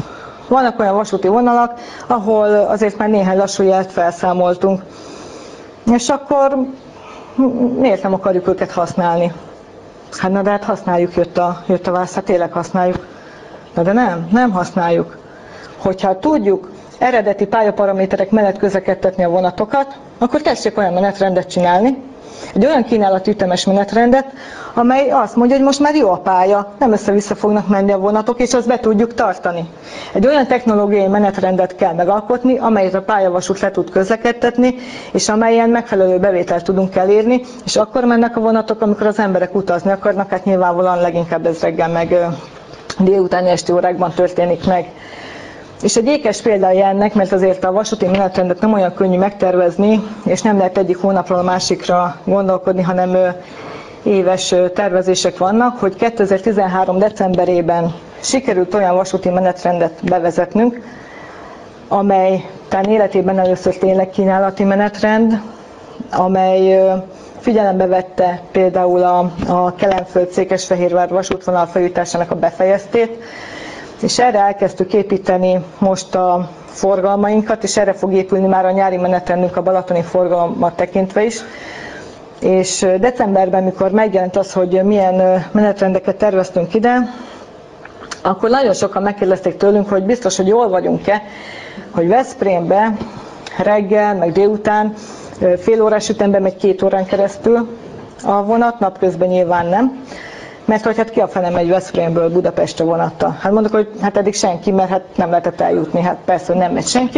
vannak olyan vasúti vonalak, ahol azért már néhány lassú jelt felszámoltunk. És akkor miért nem akarjuk őket használni? Hát na de hát használjuk, jött a válasz, hát tényleg használjuk. Na de nem használjuk. Hogyha tudjuk eredeti pályaparaméterek mellett közlekedtetni a vonatokat, akkor tessék olyan menetrendet csinálni, egy olyan kínálati ütemes menetrendet, amely azt mondja, hogy most már jó a pálya, nem össze-vissza fognak menni a vonatok, és azt be tudjuk tartani. Egy olyan technológiai menetrendet kell megalkotni, amelyet a pályavasút le tud közlekedtetni, és amelyen megfelelő bevételt tudunk elérni, és akkor mennek a vonatok, amikor az emberek utazni akarnak, hát nyilvánvalóan leginkább ez reggel meg délutáni esti órákban történik meg. És egy ékes példája ennek, mert azért a vasúti menetrendet nem olyan könnyű megtervezni, és nem lehet egyik hónapról a másikra gondolkodni, hanem éves tervezések vannak, hogy 2013. decemberében sikerült olyan vasúti menetrendet bevezetnünk, amely talán életében először tényleg kínálati menetrend, amely figyelembe vette például a Kelenföld-Székesfehérvár vasútvonal felújításának a befejeztét, és erre elkezdtük építeni most a forgalmainkat, és erre fog épülni már a nyári menetrendünk a balatoni forgalmat tekintve is. És decemberben, mikor megjelent az, hogy milyen menetrendeket terveztünk ide, akkor nagyon sokan megkérdezték tőlünk, hogy biztos, hogy jól vagyunk-e, hogy Veszprémbe reggel, meg délután fél órás ütemben megy 2 órán keresztül a vonat, napközben nyilván nem. Mert hogy hát ki a fene megy Veszprémből Budapestre vonattal? Hát mondok, hogy hát eddig senki, mert hát nem lehetett eljutni, hát persze, hogy nem megy senki.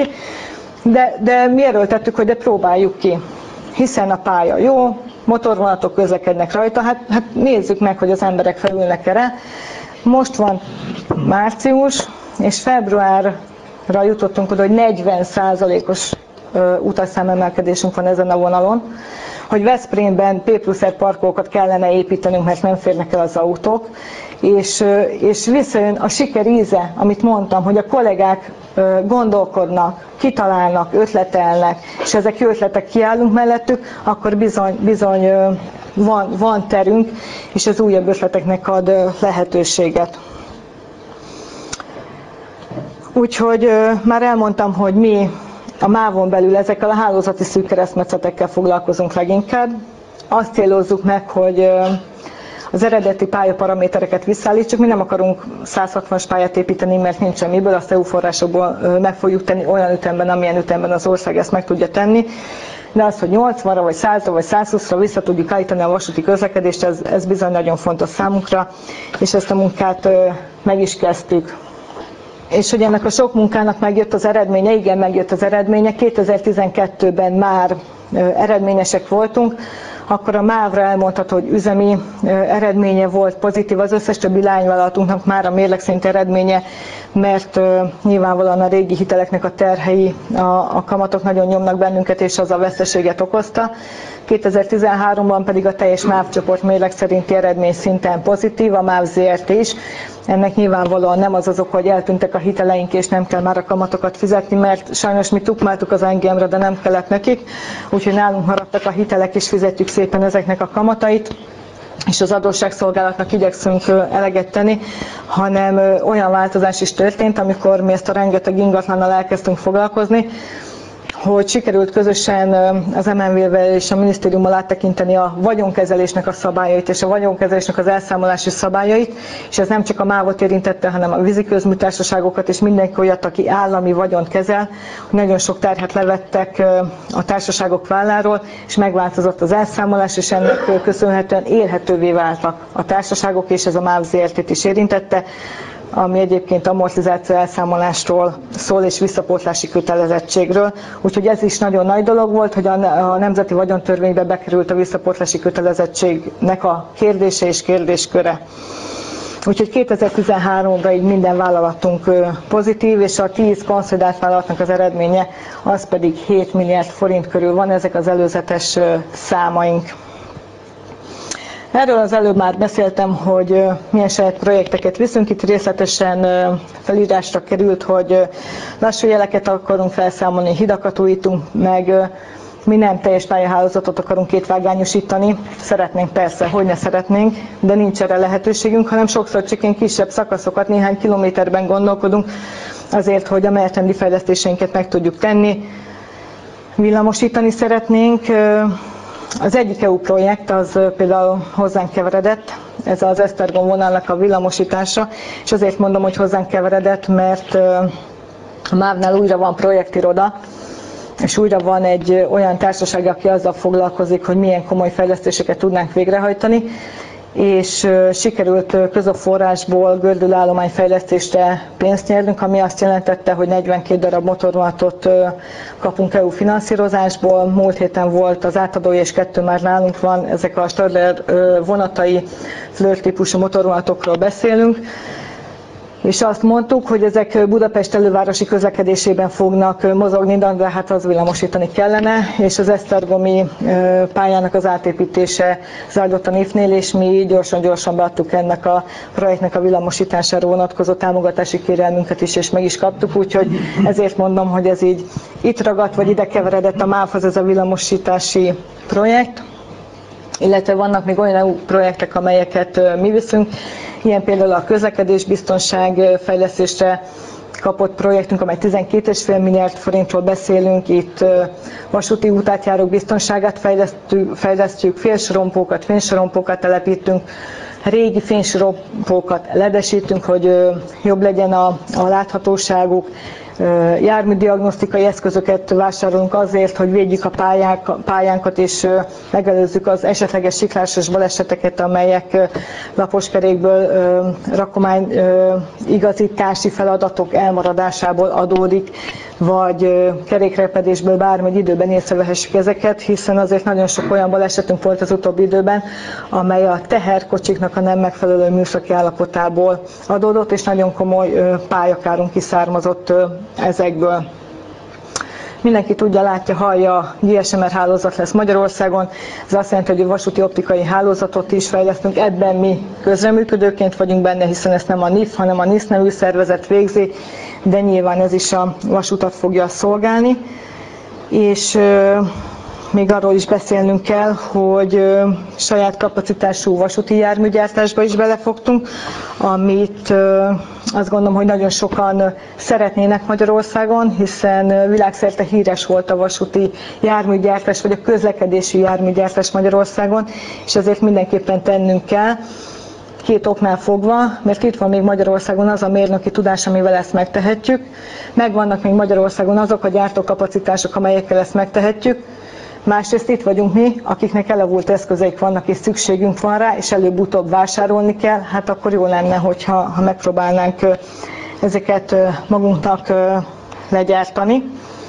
De mi erőltettük, hogy de próbáljuk ki, hiszen a pálya jó, motorvonatok közlekednek rajta, hát nézzük meg, hogy az emberek felülnek erre. Most van március, és februárra jutottunk oda, hogy 40%-os utasszámemelkedésünk van ezen a vonalon, hogy Veszprémben P+R parkolókat kellene építenünk, mert nem férnek el az autók, és visszajön a siker íze, amit mondtam, hogy a kollégák gondolkodnak, kitalálnak, ötletelnek, és ezek jó ötletek, kiállunk mellettük, akkor bizony van terünk, és az újabb ötleteknek ad lehetőséget. Úgyhogy már elmondtam, hogy mi a MÁV-on belül ezekkel a hálózati szűk keresztmetszetekkel foglalkozunk leginkább. Azt célozzuk meg, hogy az eredeti pályaparamétereket visszaállítsuk. Mi nem akarunk 160-as pályát építeni, mert nincsen miből, azt EU forrásokból meg fogjuk tenni olyan ütemben, amilyen ütemben az ország ezt meg tudja tenni. De az, hogy 80-ra, vagy 100-ra, vagy 120-ra vissza tudjuk állítani a vasúti közlekedést, ez bizony nagyon fontos számunkra, és ezt a munkát meg is kezdtük. És hogy ennek a sok munkának megjött az eredménye, igen, megjött az eredménye. 2012-ben már eredményesek voltunk, akkor a MÁV-ra elmondható, hogy üzemi eredménye volt pozitív, az összes többi lányvállalatunknak már a mérlegszint eredménye, mert nyilvánvalóan a régi hiteleknek a terhei, a kamatok nagyon nyomnak bennünket, és az a veszteséget okozta. 2013-ban pedig a teljes MÁV csoport mérleg szerinti eredmény szinten pozitív, a MÁV ZRT is. Ennek nyilvánvalóan nem az oka, hogy eltűntek a hiteleink, és nem kell már a kamatokat fizetni, mert sajnos mi tukmáltuk az NGM-re, de nem kellett nekik, úgyhogy nálunk maradtak a hitelek, és fizetjük szépen ezeknek a kamatait, és az adósságszolgálatnak igyekszünk eleget tenni, hanem olyan változás is történt, amikor mi ezt a rengeteg ingatlannal elkezdtünk foglalkozni, hogy sikerült közösen az MNV-vel és a minisztériummal áttekinteni a vagyonkezelésnek a szabályait és a vagyonkezelésnek az elszámolási szabályait, és ez nem csak a MÁV-ot érintette, hanem a víziközműtársaságokat és mindenki olyat, aki állami vagyont kezel, hogy nagyon sok terhet levettek a társaságok válláról, és megváltozott az elszámolás, és ennek köszönhetően élhetővé váltak a társaságok, és ez a MÁV ZRT-t is érintette, ami egyébként amortizáció elszámolásról szól és visszapótlási kötelezettségről. Úgyhogy ez is nagyon nagy dolog volt, hogy a Nemzeti Vagyontörvénybe bekerült a visszapótlási kötelezettségnek a kérdése és kérdésköre. Úgyhogy 2013-ra így minden vállalatunk pozitív, és a 10 konszolidált vállalatnak az eredménye az pedig 7 milliárd forint körül van, ezek az előzetes számaink. Erről az előbb már beszéltem, hogy milyen saját projekteket viszünk. Itt részletesen felírásra került, hogy lassú jeleket akarunk felszámolni, hidakat újítunk meg, mi nem teljes pályahálózatot akarunk kétvágányosítani. Szeretnénk persze, hogy ne szeretnénk, de nincs erre lehetőségünk, hanem sokszor csak ilyen kisebb szakaszokat, néhány kilométerben gondolkodunk, azért, hogy a menetrendi fejlesztéseinket meg tudjuk tenni. Villamosítani szeretnénk. Az egyik EU projekt az például hozzánk keveredett, ez az Esztergom vonalnak a villamosítása, és azért mondom, hogy hozzánk keveredett, mert a MÁV-nál újra van projektiroda, és újra van egy olyan társaság, aki azzal foglalkozik, hogy milyen komoly fejlesztéseket tudnánk végrehajtani, és sikerült közösforrásból gördülállományfejlesztésre pénzt nyernünk, ami azt jelentette, hogy 42 darab motorvonatot kapunk EU finanszírozásból. Múlt héten volt az átadója, és 2 már nálunk van, ezek a Stadler vonatai, Flirt típusú motorvonatokról beszélünk. És azt mondtuk, hogy ezek Budapest elővárosi közlekedésében fognak mozogni, de hát az villamosítani kellene, és az esztergomi pályának az átépítése zajlott a NIF-nél, és mi gyorsan beadtuk ennek a projektnek a villamosítására vonatkozó támogatási kérelmünket is, és meg is kaptuk, úgyhogy ezért mondom, hogy ez így itt ragadt, vagy ide keveredett a MÁV-hoz ez a villamosítási projekt. Illetve vannak még olyan EU projektek, amelyeket mi viszünk, ilyen például a közlekedésbiztonság fejlesztésre kapott projektünk, amely 12,5 milliárd forintról beszélünk. Itt vasúti útátjárók biztonságát fejlesztjük, fénysorompókat telepítünk, régi fénysorompókat ledesítünk, hogy jobb legyen a láthatóságuk. Járműdiagnosztikai eszközöket vásárolunk azért, hogy védjük a pályánkat, és megelőzzük az esetleges siklásos baleseteket, amelyek laposkerékből, rakomány igazítási feladatok elmaradásából adódik, vagy kerékrepedésből bármely időben észrevehessük ezeket, hiszen azért nagyon sok olyan balesetünk volt az utóbbi időben, amely a teherkocsiknak a nem megfelelő műszaki állapotából adódott, és nagyon komoly pályakárunk kiszármazott ezekből. Mindenki tudja, látja, hallja, GSMR hálózat lesz Magyarországon. Ez azt jelenti, hogy a vasúti optikai hálózatot is fejlesztünk. Ebben mi közreműködőként vagyunk benne, hiszen ezt nem a NIF, hanem a NISZ nevű szervezet végzi, de nyilván ez is a vasutat fogja szolgálni. És még arról is beszélnünk kell, hogy saját kapacitású vasúti járműgyártásba is belefogtunk, amit azt gondolom, hogy nagyon sokan szeretnének Magyarországon, hiszen világszerte híres volt a vasúti járműgyártás, vagy a közlekedési járműgyártás Magyarországon, és ezért mindenképpen tennünk kell. 2 oknál fogva, mert itt van még Magyarországon az a mérnöki tudás, amivel ezt megtehetjük. Megvannak még Magyarországon azok a gyártókapacitások, amelyekkel ezt megtehetjük. Másrészt itt vagyunk mi, akiknek elavult eszközeik vannak, és szükségünk van rá, és előbb-utóbb vásárolni kell, hát akkor jó lenne, hogyha megpróbálnánk ezeket magunknak legyártani.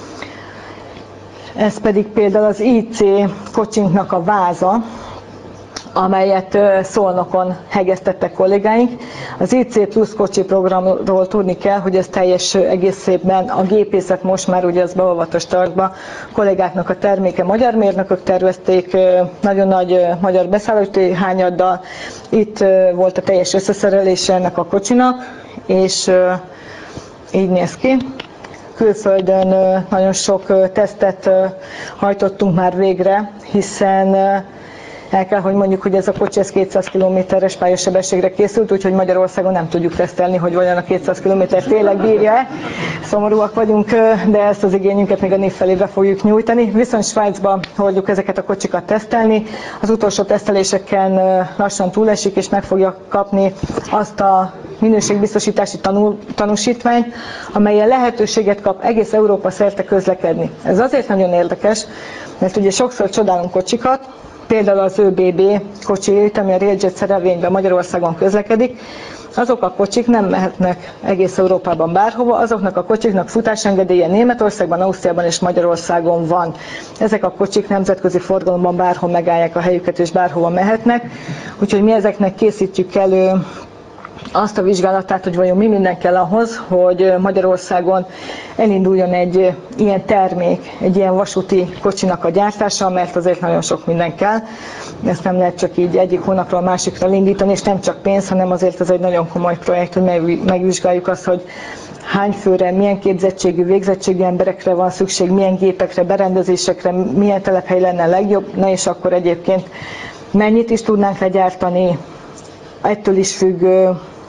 Ez pedig például az IC kocsinknak a váza, amelyet Szolnokon hegesztettek kollégáink. Az IC Plus kocsi programról tudni kell, hogy ez teljes egészében a gépészet most már ugye az beolvadt a startba, kollégáknak a terméke, magyar mérnökök tervezték, nagyon nagy magyar beszállítói hányaddal. Itt volt a teljes összeszerelése ennek a kocsinak, és így néz ki. Külföldön nagyon sok tesztet hajtottunk már végre, hiszen el kell, hogy mondjuk, hogy ez a kocsi 200 km-es pályasebességre készült, úgyhogy Magyarországon nem tudjuk tesztelni, hogy vajon a 200 km tényleg bírja-e. Szomorúak vagyunk, de ezt az igényünket még a NIF felé be fogjuk nyújtani. Viszont Svájcba hordjuk ezeket a kocsikat tesztelni. Az utolsó teszteléseken lassan túlesik, és meg fogja kapni azt a minőségbiztosítási tanúsítványt, amelyen lehetőséget kap egész Európa szerte közlekedni. Ez azért nagyon érdekes, mert ugye sokszor csodálunk kocsikat, például az ÖBB kocsiét, ami a Railjet szerelvényben Magyarországon közlekedik, azok a kocsik nem mehetnek egész Európában bárhova, azoknak a kocsiknak futásengedélye Németországban, Ausztriában és Magyarországon van. Ezek a kocsik nemzetközi forgalomban bárhol megállják a helyüket és bárhova mehetnek, úgyhogy mi ezeknek készítjük elő azt a vizsgálatát, hogy vajon mi minden kell ahhoz, hogy Magyarországon elinduljon egy ilyen termék, egy ilyen vasúti kocsinak a gyártása, mert azért nagyon sok minden kell. Ezt nem lehet csak így egyik hónapról a másikra indítani, és nem csak pénz, hanem azért ez egy nagyon komoly projekt, hogy megvizsgáljuk azt, hogy hány főre, milyen képzettségű, végzettségű emberekre van szükség, milyen gépekre, berendezésekre, milyen telephely lenne a legjobb, na és akkor egyébként mennyit is tudnánk legyártani, ettől is függ,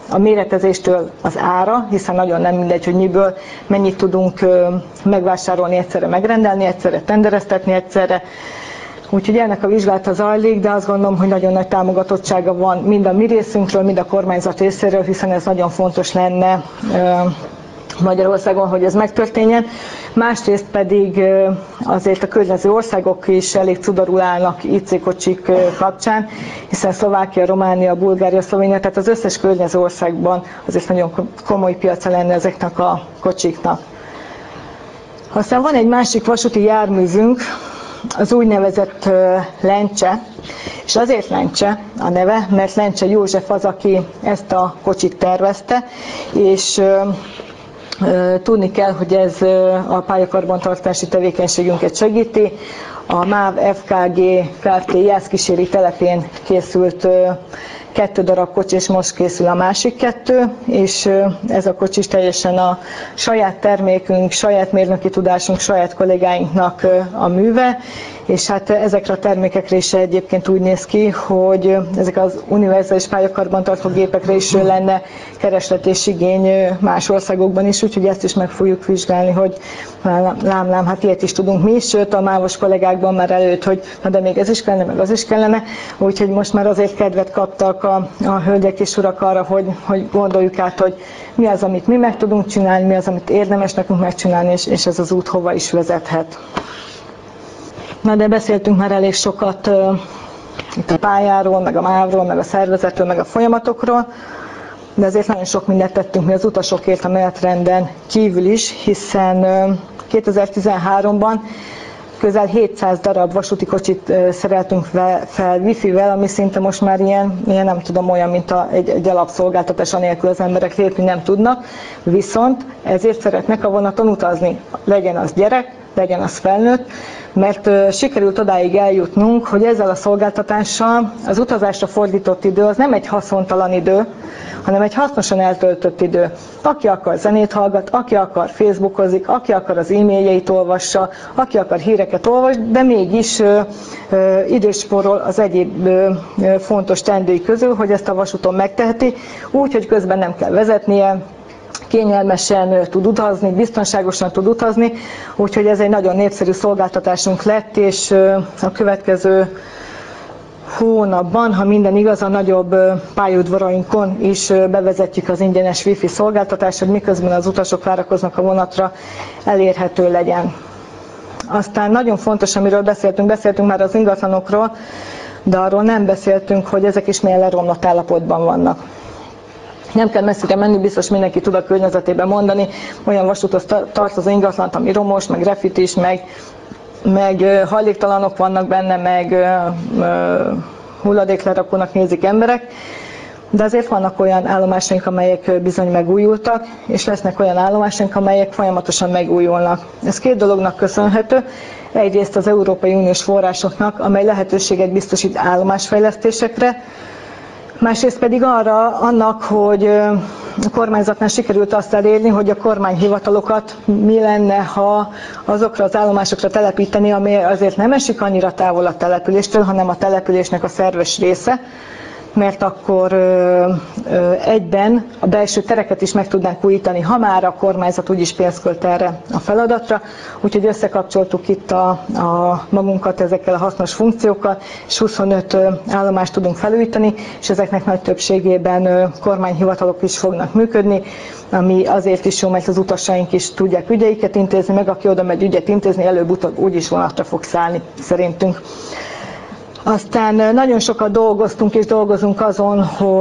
a méretezéstől az ára, hiszen nagyon nem mindegy, hogy miből mennyit tudunk megvásárolni egyszerre, megrendelni egyszerre, tendereztetni egyszerre. Úgyhogy ennek a vizsgálata zajlik, de azt gondolom, hogy nagyon nagy támogatottsága van mind a mi részünkről, mind a kormányzat részéről, hiszen ez nagyon fontos lenne Magyarországon, hogy ez megtörténjen. Másrészt pedig azért a környező országok is elég cudarul állnak IC-kocsik kapcsán, hiszen Szlovákia, Románia, Bulgária, Szlovénia, tehát az összes környező országban azért nagyon komoly piaca lenne ezeknek a kocsiknak. Aztán van egy másik vasúti járművünk, az úgynevezett Lencse, és azért Lencse a neve, mert Lencse József az, aki ezt a kocsit tervezte, és tudni kell, hogy ez a pályakarbantartási tevékenységünket segíti. A MÁV FKG Kft. Jászkíséri telepén készült 2 darab kocsi, és most készül a másik 2, és ez a kocsi is teljesen a saját termékünk, saját mérnöki tudásunk, saját kollégáinknak a műve, és hát ezekre a termékekre is egyébként úgy néz ki, hogy ezek az univerzális pályakarbantartó gépekre is lenne kereslet és igény más országokban is, úgyhogy ezt is meg fogjuk vizsgálni, hogy lám, hát ilyet is tudunk mi is, sőt a mávos kollégákban már előtt, hogy na de még ez is kellene, meg az is kellene, úgyhogy most már azért kedvet kaptak a hölgyek és urak arra, hogy gondoljuk át, hogy mi az, amit mi meg tudunk csinálni, mi az, amit érdemes nekünk megcsinálni, és ez az út hova is vezethet. Na de beszéltünk már elég sokat itt a pályáról, meg a MÁV-ról, meg a szervezetről, meg a folyamatokról, de azért nagyon sok mindent tettünk mi az utasokért a menetrenden kívül is, hiszen 2013-ban közel 700 darab vasúti kocsit szereltünk fel wifi-vel, ami szinte most már ilyen nem tudom, olyan, mint egy alapszolgáltatás, anélkül az emberek lépni nem tudnak, viszont ezért szeretnek a vonaton utazni, legyen az gyerek, legyen az felnőtt, mert sikerült odáig eljutnunk, hogy ezzel a szolgáltatással az utazásra fordított idő az nem egy haszontalan idő, hanem egy hasznosan eltöltött idő. Aki akar zenét hallgat, aki akar facebookozik, aki akar az e-mailjeit olvassa, aki akar híreket olvas, de mégis időt spórol az egyéb fontos teendői közül, hogy ezt a vasúton megteheti, úgy, hogy közben nem kell vezetnie, kényelmesen tud utazni, biztonságosan tud utazni, úgyhogy ez egy nagyon népszerű szolgáltatásunk lett, és a következő hónapban, ha minden igaz, a nagyobb pályaudvarainkon is bevezetjük az ingyenes wifi szolgáltatást, hogy miközben az utasok várakoznak a vonatra, elérhető legyen. Aztán nagyon fontos, amiről beszéltünk már az ingatlanokról, de arról nem beszéltünk, hogy ezek is milyen leromlott állapotban vannak. Nem kell messzire menni, biztos mindenki tud a környezetében mondani, olyan vasúthoz tartozó ingatlant, ami romos, meg grafitis, meg hajléktalanok vannak benne, meg hulladéklerakónak nézik emberek, de azért vannak olyan állomásaink, amelyek bizony megújultak, és lesznek olyan állomásaink, amelyek folyamatosan megújulnak. Ez 2 dolognak köszönhető. Egyrészt az Európai Uniós forrásoknak, amely lehetőséget biztosít állomásfejlesztésekre, másrészt pedig annak, hogy a kormányzatnál sikerült azt elérni, hogy a kormányhivatalokat mi lenne, ha azokra az állomásokra telepíteni, ami azért nem esik annyira távol a településtől, hanem a településnek a szerves része, mert akkor egyben a belső tereket is meg tudnánk újítani, ha már a kormányzat úgyis pénzt költ erre a feladatra. Úgyhogy összekapcsoltuk itt a magunkat ezekkel a hasznos funkciókkal, és 25 állomást tudunk felújítani, és ezeknek nagy többségében kormányhivatalok is fognak működni, ami azért is jó, mert az utasaink is tudják ügyeiket intézni, meg aki oda megy ügyet intézni, előbb-utóbb úgyis vonatra fog szállni, szerintünk. Aztán nagyon sokat dolgoztunk és dolgozunk azon,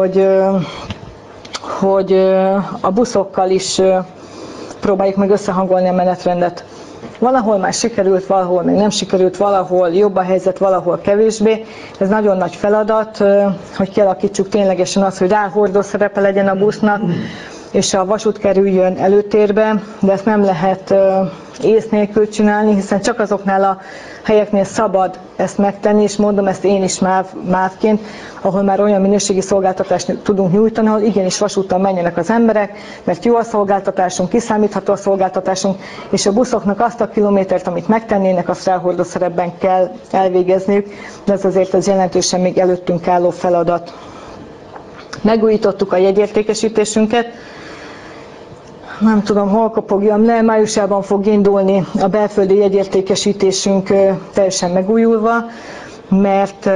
hogy a buszokkal is próbáljuk meg összehangolni a menetrendet. Valahol már sikerült, valahol még nem sikerült, valahol jobb a helyzet, valahol kevésbé. Ez nagyon nagy feladat, hogy kialakítsuk ténylegesen azt, hogy ráhordó szerepe legyen a busznak, és a vasút kerüljön előtérbe, de ezt nem lehet ész nélkül csinálni, hiszen csak azoknál a helyeknél szabad ezt megtenni, és mondom ezt én is MÁV-ként, ahol már olyan minőségi szolgáltatást tudunk nyújtani, ahol igenis vasúttal menjenek az emberek, mert jó a szolgáltatásunk, kiszámítható a szolgáltatásunk, és a buszoknak azt a kilométert, amit megtennének, azt ráhordó szerepben kell elvégezniük, de ez azért jelentősen még előttünk álló feladat. Megújítottuk a jegyértékesítésünket. Nem tudom, hol kopogjam le, májusában fog indulni a belföldi jegyértékesítésünk teljesen megújulva, mert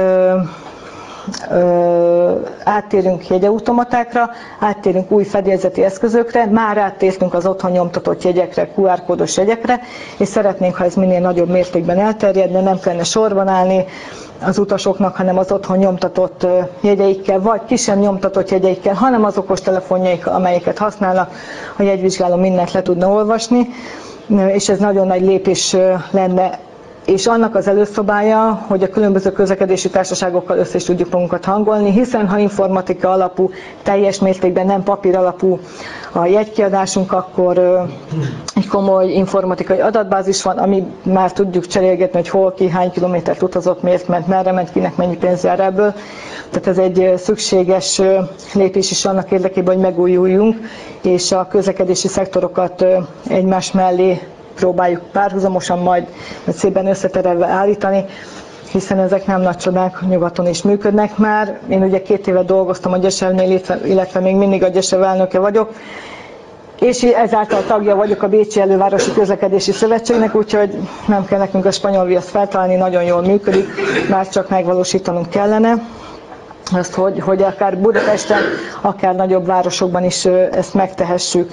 áttérünk jegyautomatákra, áttérünk új fedélzeti eszközökre, már áttértünk az otthon nyomtatott jegyekre, QR kódos jegyekre, és szeretnénk, ha ez minél nagyobb mértékben elterjedne, nem kellene sorban állni az utasoknak, hanem az otthon nyomtatott jegyeikkel, vagy ki sem nyomtatott jegyeikkel, hanem az okostelefonjaik, amelyeket használnak, a jegyvizsgáló mindent le tudna olvasni, és ez nagyon nagy lépés lenne. És annak az előszobája, hogy a különböző közlekedési társaságokkal össze is tudjuk magunkat hangolni, hiszen ha informatika alapú, teljes mértékben nem papír alapú a jegykiadásunk, akkor egy komoly informatikai adatbázis van, ami már tudjuk cserélgetni, hogy hol ki, hány kilométert utazott, miért ment, merre ment, kinek mennyi pénz jár ebből. Tehát ez egy szükséges lépés is annak érdekében, hogy megújuljunk, és a közlekedési szektorokat egymás mellé próbáljuk párhuzamosan majd szépen összeterelve állítani, hiszen ezek nem nagy csodák, nyugaton is működnek már. Én ugye 2 évet dolgoztam a GYESEV-nél, illetve még mindig a GYESEV elnöke vagyok, és ezáltal tagja vagyok a Bécsi Elővárosi Közlekedési Szövetségnek, úgyhogy nem kell nekünk a spanyol viaszt feltalálni, nagyon jól működik, már csak megvalósítanunk kellene azt, hogy akár Budapesten, akár nagyobb városokban is ezt megtehessük.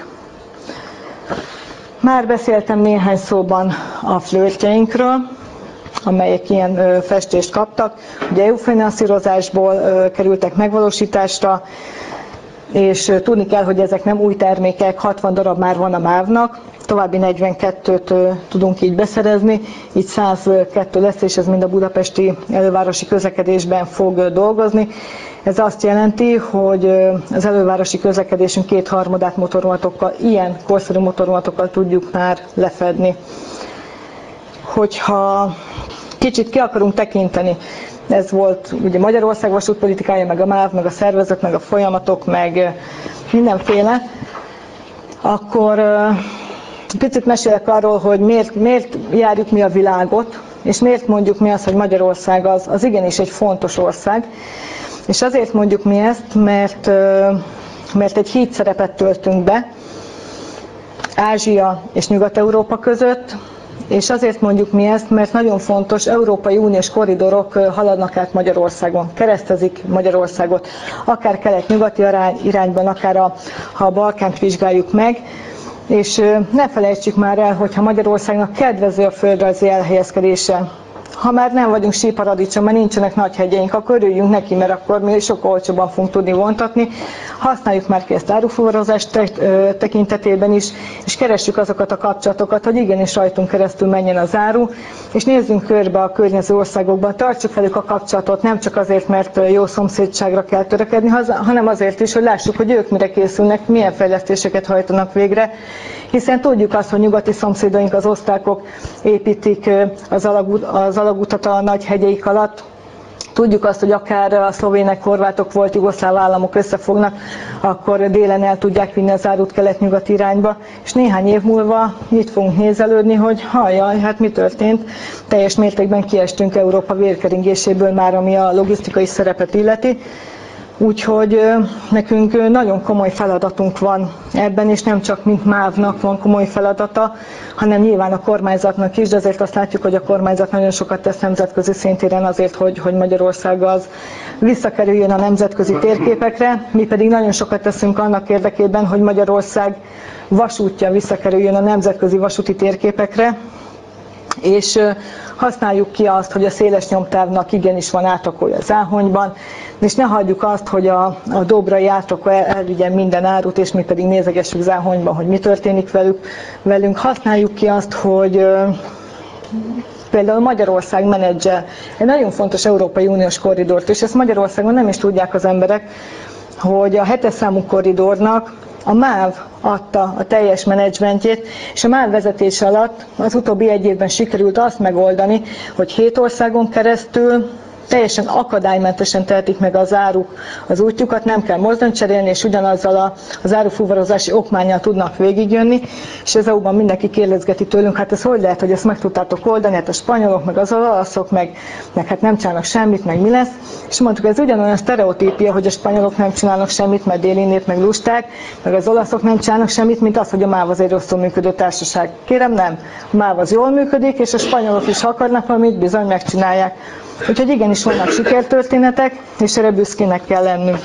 Már beszéltem néhány szóban a flörtjeinkről, amelyek ilyen festést kaptak. Ugye EU finanszírozásból kerültek megvalósításra, és tudni kell, hogy ezek nem új termékek, 60 darab már van a MÁV-nak, további 42-t tudunk így beszerezni, így 102 lesz, és ez mind a budapesti elővárosi közlekedésben fog dolgozni. Ez azt jelenti, hogy az elővárosi közlekedésünk 2/3 motorvonatokkal, ilyen korszerű motorvonatokkal tudjuk már lefedni. Hogyha kicsit ki akarunk tekinteni, ez volt ugye Magyarország vasútpolitikája, meg a MÁV, meg a szervezet, meg a folyamatok, meg mindenféle, akkor picit mesélek arról, hogy miért járjuk mi a világot, és miért mondjuk mi azt, hogy Magyarország az igenis egy fontos ország. És azért mondjuk mi ezt, mert egy hídszerepet töltünk be Ázsia és Nyugat-Európa között, és azért mondjuk mi ezt, mert nagyon fontos, Európai Uniós korridorok haladnak át Magyarországon, keresztezik Magyarországot, akár kelet-nyugati irányban, akár ha a Balkánt vizsgáljuk meg, és ne felejtsük már el, hogyha Magyarországnak kedvező a földrajzi elhelyezkedése, ha már nem vagyunk síparadicsom, mert nincsenek nagy hegyeink, akkor örüljünk neki, mert akkor mi sokkal olcsóbban fogunk tudni vontatni. Használjuk már ki ezt árufuvarozás tekintetében is, és keressük azokat a kapcsolatokat, hogy igenis rajtunk keresztül menjen az áru, és nézzünk körbe a környező országokban, tartsuk velük a kapcsolatot, nem csak azért, mert jó szomszédságra kell törekedni, hanem azért is, hogy lássuk, hogy ők mire készülnek, milyen fejlesztéseket hajtanak végre, hiszen tudjuk azt, hogy nyugati szomszédaink, az osztrákok építik az alagutat a nagy hegyeik alatt. Tudjuk azt, hogy akár a szlovének, horvátok volt, jugoszláv államok összefognak, akkor délen el tudják vinni az árut kelet-nyugat irányba, és néhány év múlva itt fogunk nézelődni, hogy hajjaj, hát mi történt? Teljes mértékben kiestünk Európa vérkeringéséből már, ami a logisztikai szerepet illeti. Úgyhogy nekünk nagyon komoly feladatunk van ebben, és nem csak mint MÁV-nak van komoly feladata, hanem nyilván a kormányzatnak is, de azért azt látjuk, hogy a kormányzat nagyon sokat tesz nemzetközi szintéren azért, hogy Magyarország az visszakerüljön a nemzetközi térképekre, mi pedig nagyon sokat teszünk annak érdekében, hogy Magyarország vasútja visszakerüljön a nemzetközi vasúti térképekre, és használjuk ki azt, hogy a széles nyomtávnak igenis van átrakója Záhonyban, és ne hagyjuk azt, hogy a dobrai átrakó elvigyen minden árut, és mi pedig nézegessük Záhonyban, hogy mi történik velünk. Használjuk ki azt, hogy például Magyarország menedzsel egy nagyon fontos Európai Uniós korridort, és ezt Magyarországon nem is tudják az emberek, hogy a 7-es számú korridornak a MÁV adta a teljes menedzsmentjét, és a MÁV vezetés alatt az utóbbi 1 évben sikerült azt megoldani, hogy 7 országon keresztül teljesen akadálymentesen tehetik meg az áruk az útjukat, nem kell mozdonyt cserélni, és ugyanazzal az árufuvarozási okmánnyal tudnak végigjönni, és az EU-ban mindenki kérdezgeti tőlünk, hát ez hogy lehet, hogy ezt meg tudtátok oldani, hát a spanyolok, meg az olaszok, meg hát nem csinálnak semmit, meg mi lesz. És mondtuk, ez ugyanolyan sztereotípia, hogy a spanyolok nem csinálnak semmit, mert déli nép, meg lusták, meg az olaszok nem csinálnak semmit, mint az, hogy a MÁV az egy rosszul működő társaság. Kérem, nem. A MÁV az jól működik, és a spanyolok is akarnak valamit, bizony megcsinálják. Úgyhogy igenis vannak sikertörténetek, és erre büszkének kell lennünk.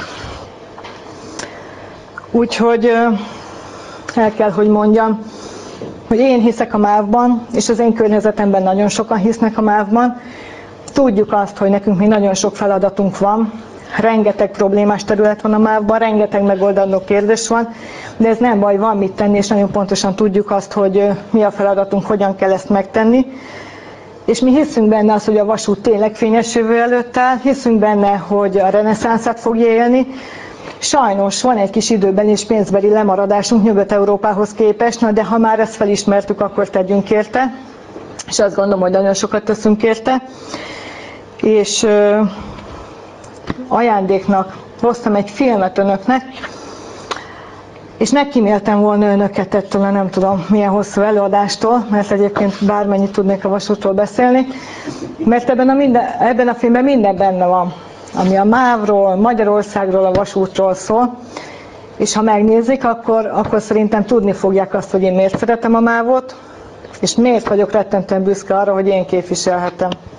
Úgyhogy el kell, hogy mondjam, hogy én hiszek a MÁV-ban, és az én környezetemben nagyon sokan hisznek a MÁV-ban. Tudjuk azt, hogy nekünk még nagyon sok feladatunk van, rengeteg problémás terület van a MÁV-ban, rengeteg megoldandó kérdés van, de ez nem baj, van mit tenni, és nagyon pontosan tudjuk azt, hogy mi a feladatunk, hogyan kell ezt megtenni. És mi hiszünk benne azt, hogy a vasút tényleg fényes jövő előtt áll, hiszünk benne, hogy a reneszánszát fogja élni. Sajnos van egy kis időben és pénzbeli lemaradásunk Nyugat-Európához képest, na de ha már ezt felismertük, akkor tegyünk érte, és azt gondolom, hogy nagyon sokat teszünk érte. És ajándéknak hoztam egy filmet önöknek, és megkíméltem volna önöket ettől a nem tudom milyen hosszú előadástól, mert egyébként bármennyit tudnék a vasútról beszélni, mert ebben a filmben minden benne van, ami a MÁV-ról, Magyarországról, a vasútról szól, és ha megnézik, akkor szerintem tudni fogják azt, hogy én miért szeretem a MÁV-ot, és miért vagyok rettentően büszke arra, hogy én képviselhetem.